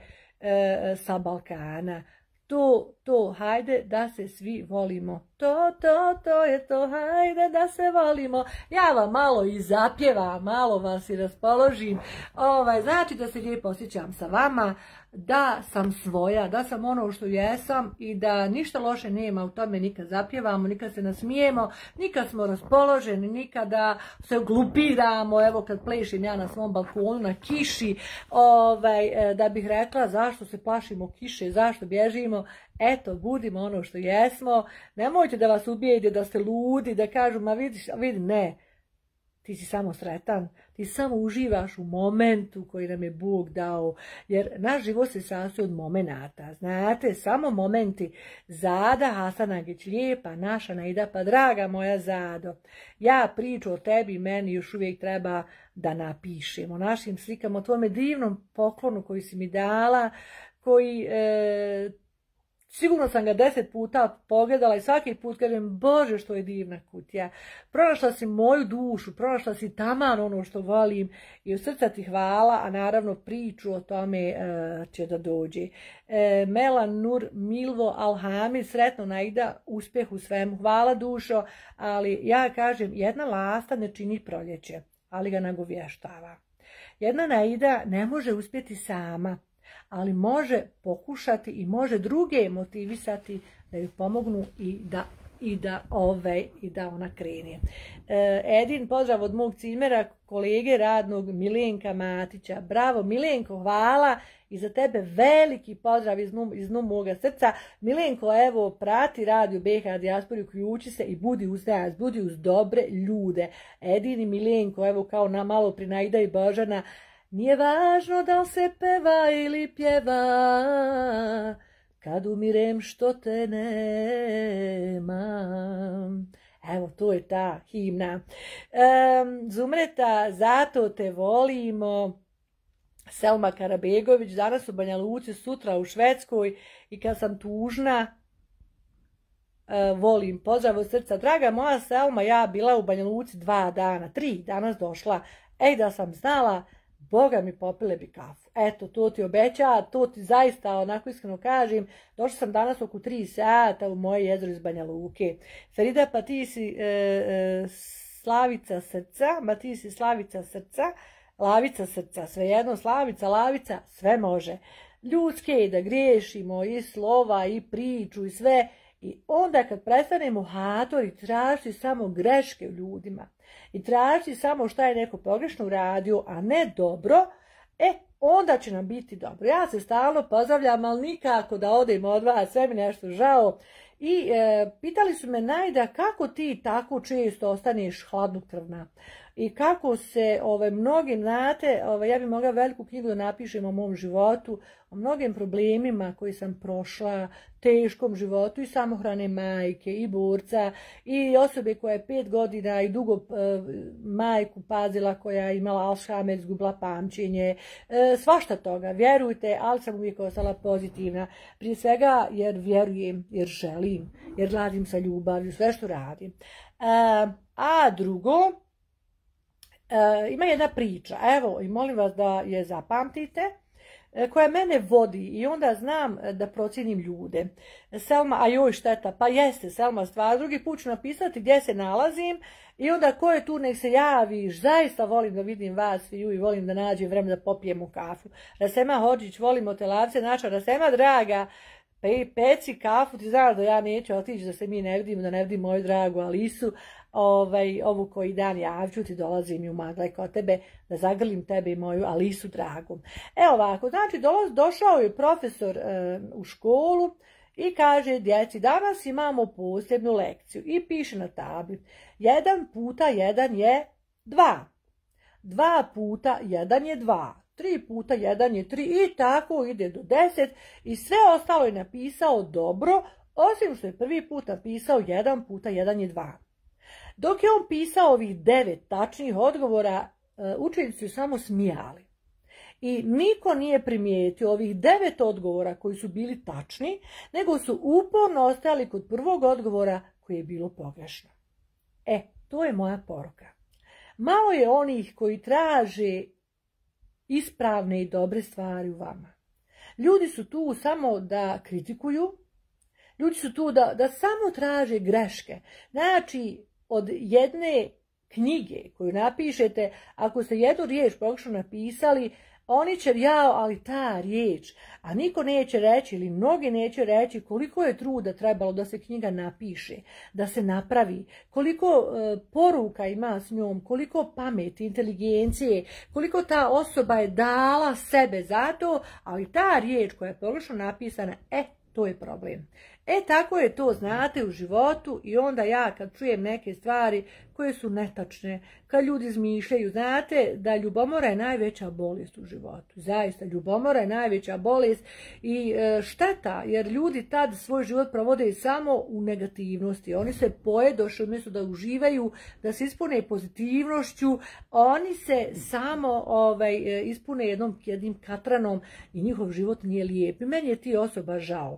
e, sa Balkana. To, to, hajde da se svi volimo. To, to, to je to, hajde da se volimo. Ja vam malo i zapjevam, malo vas i raspoložim. Ovaj, znači da se lijepo osjećam sa vama, da sam svoja, da sam ono što jesam i da ništa loše nema u tome, nikad zapjevamo, nikad se nasmijemo, nikad smo raspoloženi, nikada se glupiramo, evo kad plešim ja na svom balkonu na kiši, ovaj, da bih rekla zašto se plašimo kiše, zašto bježimo. Eto, budimo ono što jesmo, nemojte da vas ubijede da ste ludi, da kažu, ma vidiš, vidi, ne, ti si samo sretan, ti samo uživaš u momentu koji nam je Bog dao, jer naš život se sastoji od momenata, znate, samo momenti. Zada Hasanagić, lijepa naša Naida, pa draga moja Zado, ja priču o tebi i meni još uvijek treba da napišem, o našim slikama, o tvome divnom poklonu koji si mi dala, koji... E, Sigurno sam ga deset puta pogledala i svaki put kažem, Bože što je divna kutija. Pronašla si moju dušu, pronašla si taman ono što volim i u srca ti hvala, a naravno priču o tome e, će da dođe. E, Melan Nur Milvo Alhamid, sretno Naida, uspjeh u svemu. Hvala dušo, ali ja kažem, jedna lasta ne čini proljeće, ali ga nagovještava. Jedna Naida ne može uspjeti sama, ali može pokušati i može druge motivisati da ju pomognu i da, i da, ove, i da ona krene. E, Edin, pozdrav od mog cimera, kolege radnog Milenka Matića. Bravo Milenko, hvala i za tebe veliki pozdrav iz dnu, iz dnu moga srca. Milenko, evo, prati radio B H dijaspori, uključi se i budi uz nas, budi uz dobre ljude. Edin i Milenko, evo kao na malo pri Naida i Božana, nije važno da li se peva ili pjeva, kad umirem što te nema. Evo, to je ta himna. Um, Zumreta, zato te volimo. Selma Karabegović, danas u Banja Luci, sutra u Švedskoj i kad sam tužna, uh, volim, pozdrav od srca. Draga moja Selma, ja bila u Banja Luci dva dana, tri, danas došla. Ej, da sam znala, Boga mi popile bi kafu. Eto, to ti obeća, to ti zaista, onako iskreno kažem, došla sam danas oko tri sata u moje jezero iz Banja Luke. Ferida, pa ti si e, e, Slavica srca, ma ti si Slavica srca, Lavica srca, svejedno, Slavica, Lavica, sve može. Ljudske je da griješimo i slova i priču i sve. I onda kad prestanemo hatori, traži samo greške u ljudima i traži samo šta je neko pogrešno uradio, a ne dobro, e, onda će nam biti dobro. Ja se stalno pozdravljam, ali nikako da odem od vas, sve mi nešto žao. I e, pitali su me, Najda, kako ti tako često ostaneš hladnokrvna? I kako se, ove, mnogi, znate, ove, ja bi mogla veliku knjigu da napišem o mom životu, o mnogim problemima koji sam prošla, teškom životu i samohrane majke i borca i osobe koja je pet godina i dugo e, majku pazila, koja je imala Alzheimer, izgubila pamćenje, e, svašta toga, vjerujte, ali sam uvijek ostala pozitivna. Prije svega jer vjerujem, jer želim, jer radim sa ljubavlju, sve što radim. E, a drugo, E, ima jedna priča, evo, i molim vas da je zapamtite, e, koja mene vodi i onda znam da procijenim ljude. Selma, a joj šteta, pa jeste Selma stvar, drugi put ću napisati gdje se nalazim i onda ko je tu nek se javi, zaista volim da vidim vas sviju i volim da nađem vremena da popijemo kafu. Rasema Hodžić, volimo te lavce, naša Rasema draga, pe, peci kafu, ti znaš da ja neću otići da se mi ne vidimo, da ne vidim moju dragu Alisu, Ovaj, ovu koji dan javću ti dolazim i u Maglaj kod tebe da zagrlim tebe i moju Alisu dragu. Evo ovako, znači dolaz, došao je profesor e, u školu i kaže djeci danas imamo posebnu lekciju i piše na tabli jedan puta jedan je dva, dva puta jedan je dva, tri puta jedan je tri i tako ide do deset i sve ostalo je napisao dobro, osim što je prvi put napisao jedan puta jedan je dva. Dok je on pisao ovih devet tačnih odgovora, učenici su samo smijali. I niko nije primijetio ovih devet odgovora koji su bili tačni, nego su uporno ostajali kod prvog odgovora koji je bilo pogrešno. E, to je moja poruka. Malo je onih koji traže ispravne i dobre stvari u vama. Ljudi su tu samo da kritikuju, ljudi su tu da, da samo traže greške. Znači, od jedne knjige koju napišete, ako ste jednu riječ pogrešno napisali, oni će jao, ali ta riječ, a niko neće reći ili mnogi neće reći koliko je truda trebalo da se knjiga napiše, da se napravi, koliko e, poruka ima s njom, koliko pameti, inteligencije, koliko ta osoba je dala sebe za to, ali ta riječ koja je pogrešno napisana, e, to je problem. E, tako je to, znate, u životu i onda ja kad čujem neke stvari koje su netačne, kad ljudi izmišljaju, znate da ljubomora je najveća bolest u životu. Zaista, ljubomora je najveća bolest i e, šteta, jer ljudi tad svoj život provode samo u negativnosti. Oni se pojedoše, umjesto da uživaju, da se ispune pozitivnošću, oni se samo ovaj, ispune jednom, jednim katranom i njihov život nije lijep. I meni je ti osoba žao.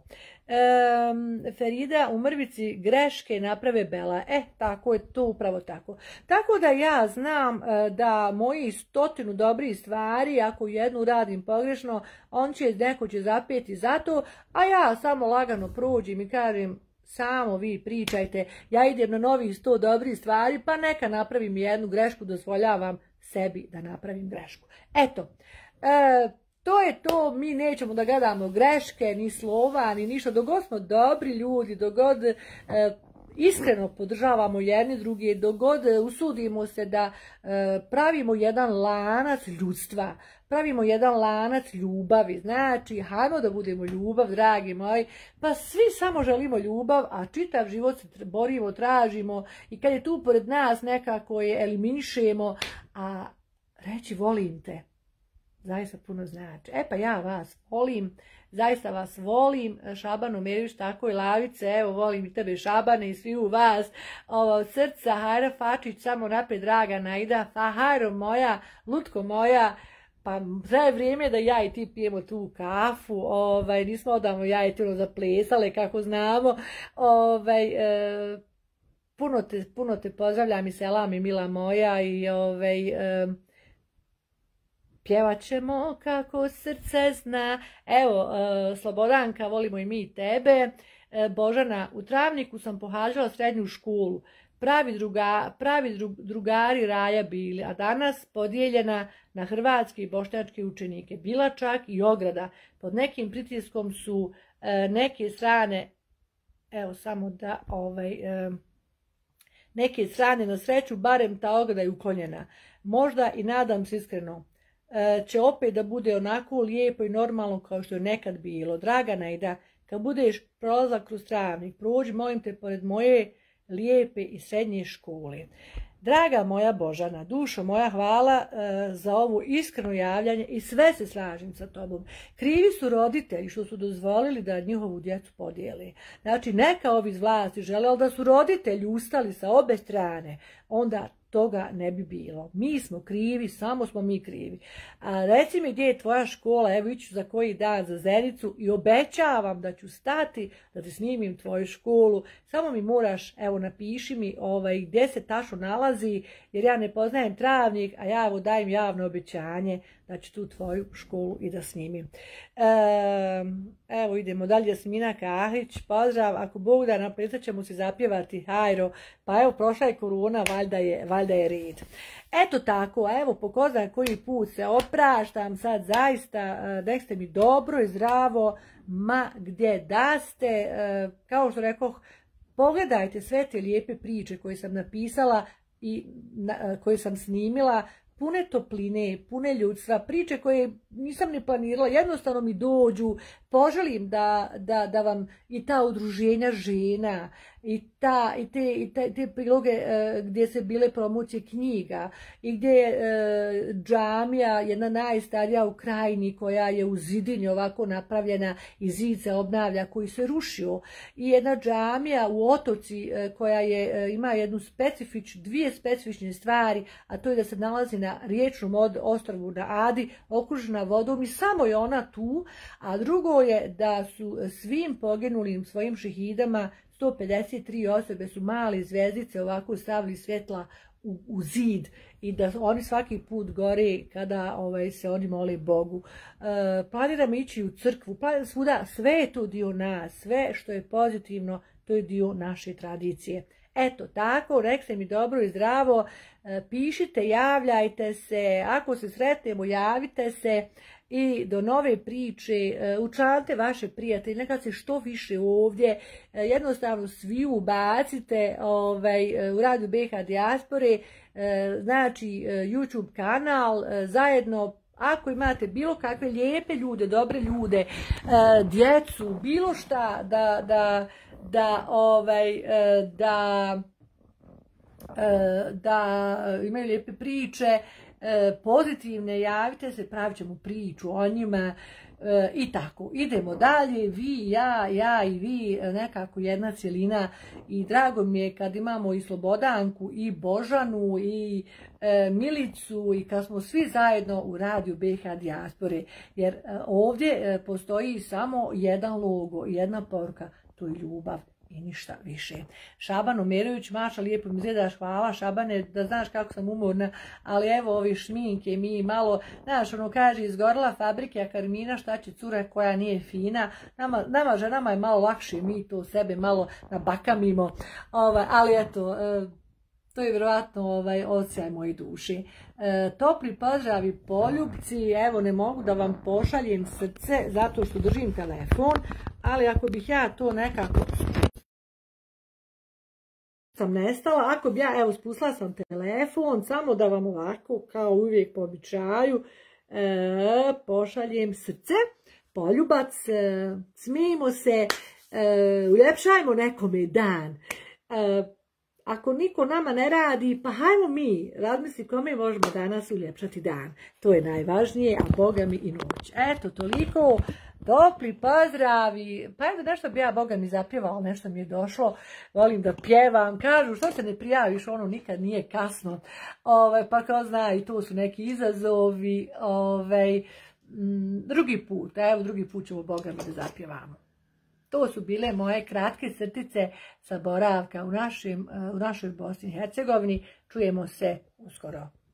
Um, Ferida, u mrvici greške naprave bela. E, tako je to, upravo tako. Tako da ja znam uh, da moji stotinu dobrih stvari, ako jednu radim pogrešno, on će, neko će zapeti za to, a ja samo lagano prođem i kažem, samo vi pričajte, ja idem na novih sto dobrih stvari, pa neka napravim jednu grešku, dozvoljavam sebi da napravim grešku. Eto, uh, to je to, mi nećemo da gledamo greške, ni slova, ni ništa, dok god smo dobri ljudi, dok god e, iskreno podržavamo jedni drugi, dok god usudimo se da e, pravimo jedan lanac ljudstva, pravimo jedan lanac ljubavi, znači, hajmo da budemo ljubav, dragi moji, pa svi samo želimo ljubav, a čitav život se borimo, tražimo i kad je tu pored nas nekako je eliminišemo, a reći volim te, zaista puno znači. E pa ja vas volim, zaista vas volim, Šabano Merić, tako i Lavice, evo volim i tebe Šabane i svi u vas, ovo srca, Hajra Fačić, samo napred draga Najda, fa Hajro moja, Lutko moja, pa zaje vrijeme da ja i ti pijemo tu kafu, ovaj, nismo odavno ja i ti ono zaplesale kako znamo, ovaj, e, puno, te, puno te pozdravljam i selam i mila moja i ovaj, e, pjevat ćemo kako srce zna. Evo, e, Slobodanka, volimo i mi tebe. E, Božana, u Travniku sam pohađala srednju školu. Pravi, druga, pravi drug, drugari raja bili, a danas podijeljena na hrvatske i bošnjačke učenike. Bila čak i ograda. Pod nekim pritiskom su e, neke strane, evo samo da, ovaj, e, neke strane, na sreću, barem ta ograda je uklonjena. Možda i nadam se iskreno, e, će opet da bude onako lijepo i normalno kao što je nekad bilo. Draga Najda, kad budeš prolazak kroz Travnik, prođi, molim te, pored moje lijepe i srednje škole. Draga moja Božana, dušo moja, hvala e, za ovo iskreno javljanje i sve se slažem sa tobom. Krivi su roditelji što su dozvolili da njihovu djecu podijeli. Znači, neka ovi iz vlasti žele, ali da su roditelji ustali sa obe strane, onda toga ne bi bilo. Mi smo krivi, samo smo mi krivi. A reci mi gdje je tvoja škola, evo iću za koji dan za Zenicu i obećavam da ću stati da ti snimim tvoju školu. Samo mi moraš, evo napiši mi ovaj, gdje se tačno nalazi, jer ja ne poznajem Travnik, a ja evo dajem javno obećanje da ću tu tvoju školu i da snimim. E, evo idemo dalje, Jasmina Kahić, pozdrav, ako Bog da napisat ćemo se zapjevati Hajro, pa evo prošla je korona, valjda je, valjda je red. Eto tako, evo po ko zna koji put se opraštam sad zaista, nek ste mi dobro i zdravo, ma gdje da ste, kao što rekoh, pogledajte sve te lijepe priče koje sam napisala i koje sam snimila, pune topline, pune ljudstva, priče koje nisam ni planirala, jednostavno mi dođu, poželim da, da, da vam i ta udruženja žena, i, ta, i te, i te, te priloge e, gdje se bile promocije knjiga, i gdje je e, džamija, jedna najstarija u Krajini, koja je u zidinju ovako napravljena i zid se obnavlja, koji se rušio, i jedna džamija u Otoci e, koja je, e, ima jednu specifič, dvije specifične stvari, a to je da se nalazi na riječnom ostrvu na Adi, okružena vodom i samo je ona tu, a drugo je da su svim poginulim svojim šehidama sto pedeset tri osobe su male zvezdice ovako stavili svjetla u, u zid i da oni svaki put gore kada ovaj, se oni mole Bogu. E, planiram ići u crkvu, planiram svuda, sve je to dio nas, sve što je pozitivno, to je dio naše tradicije. Eto tako, rekli mi dobro i zdravo, e, pišite, javljajte se, ako se sretnemo, javite se. I do nove priče, učlanite vaše prijatelje, neka se što više ovdje, jednostavno svi ubacite ovaj, u Radio B H Dijaspore, znači YouTube kanal, zajedno, ako imate bilo kakve lijepe ljude, dobre ljude, djecu, bilo šta, da, da, da, ovaj, da, da imaju lijepe priče, pozitivne, javite se, pravit ćemo priču o njima e, i tako. Idemo dalje, vi, ja, ja i vi, nekako jedna cjelina i drago mi je kad imamo i Slobodanku i Božanu i e, Milicu i kad smo svi zajedno u Radio B H Dijaspore, jer e, ovdje e, postoji samo jedan logo, jedna poruka, to je ljubav. I ništa više. Šaban Omerović, Maša, lijepo mi izgledaš, hvala Šabane, da znaš kako sam umorna, ali evo ovi šminke mi malo, znaš, ono kaže, izgorila fabrike, a Karmina, šta će cura koja nije fina, nama, nama ženama je malo lakše, mi to sebe malo nabakamimo, ovaj, ali eto, to je vjerojatno ovaj, osjećaj moje duše. E, topli pozdravi poljubci, evo ne mogu da vam pošaljem srce zato što držim telefon, ali ako bih ja to nekako sam nestala, ako bi ja, evo spustila sam telefon, samo da vam ovako, kao uvijek po običaju, e, pošaljem srce, poljubac, e, smijemo se, e, uljepšajmo nekome dan. E, Ako niko nama ne radi, pa hajmo mi, razmisli kome možemo danas uljepšati dan. To je najvažnije, a Boga mi i noć. Eto, toliko. topli pozdravi. Pa evo nešto bi ja, Boga mi, zapjevala, nešto mi je došlo. Volim da pjevam. Kažu, što se ne prijaviš, ono nikad nije kasno. Ove, pa ko zna, i tu su neki izazovi. Ove, m, drugi put, evo drugi put ćemo, Boga mi, da zapjevamo. To su bile moje kratke crtice sa boravka u, našim, u našoj Bosni i Hercegovini. Čujemo se uskoro.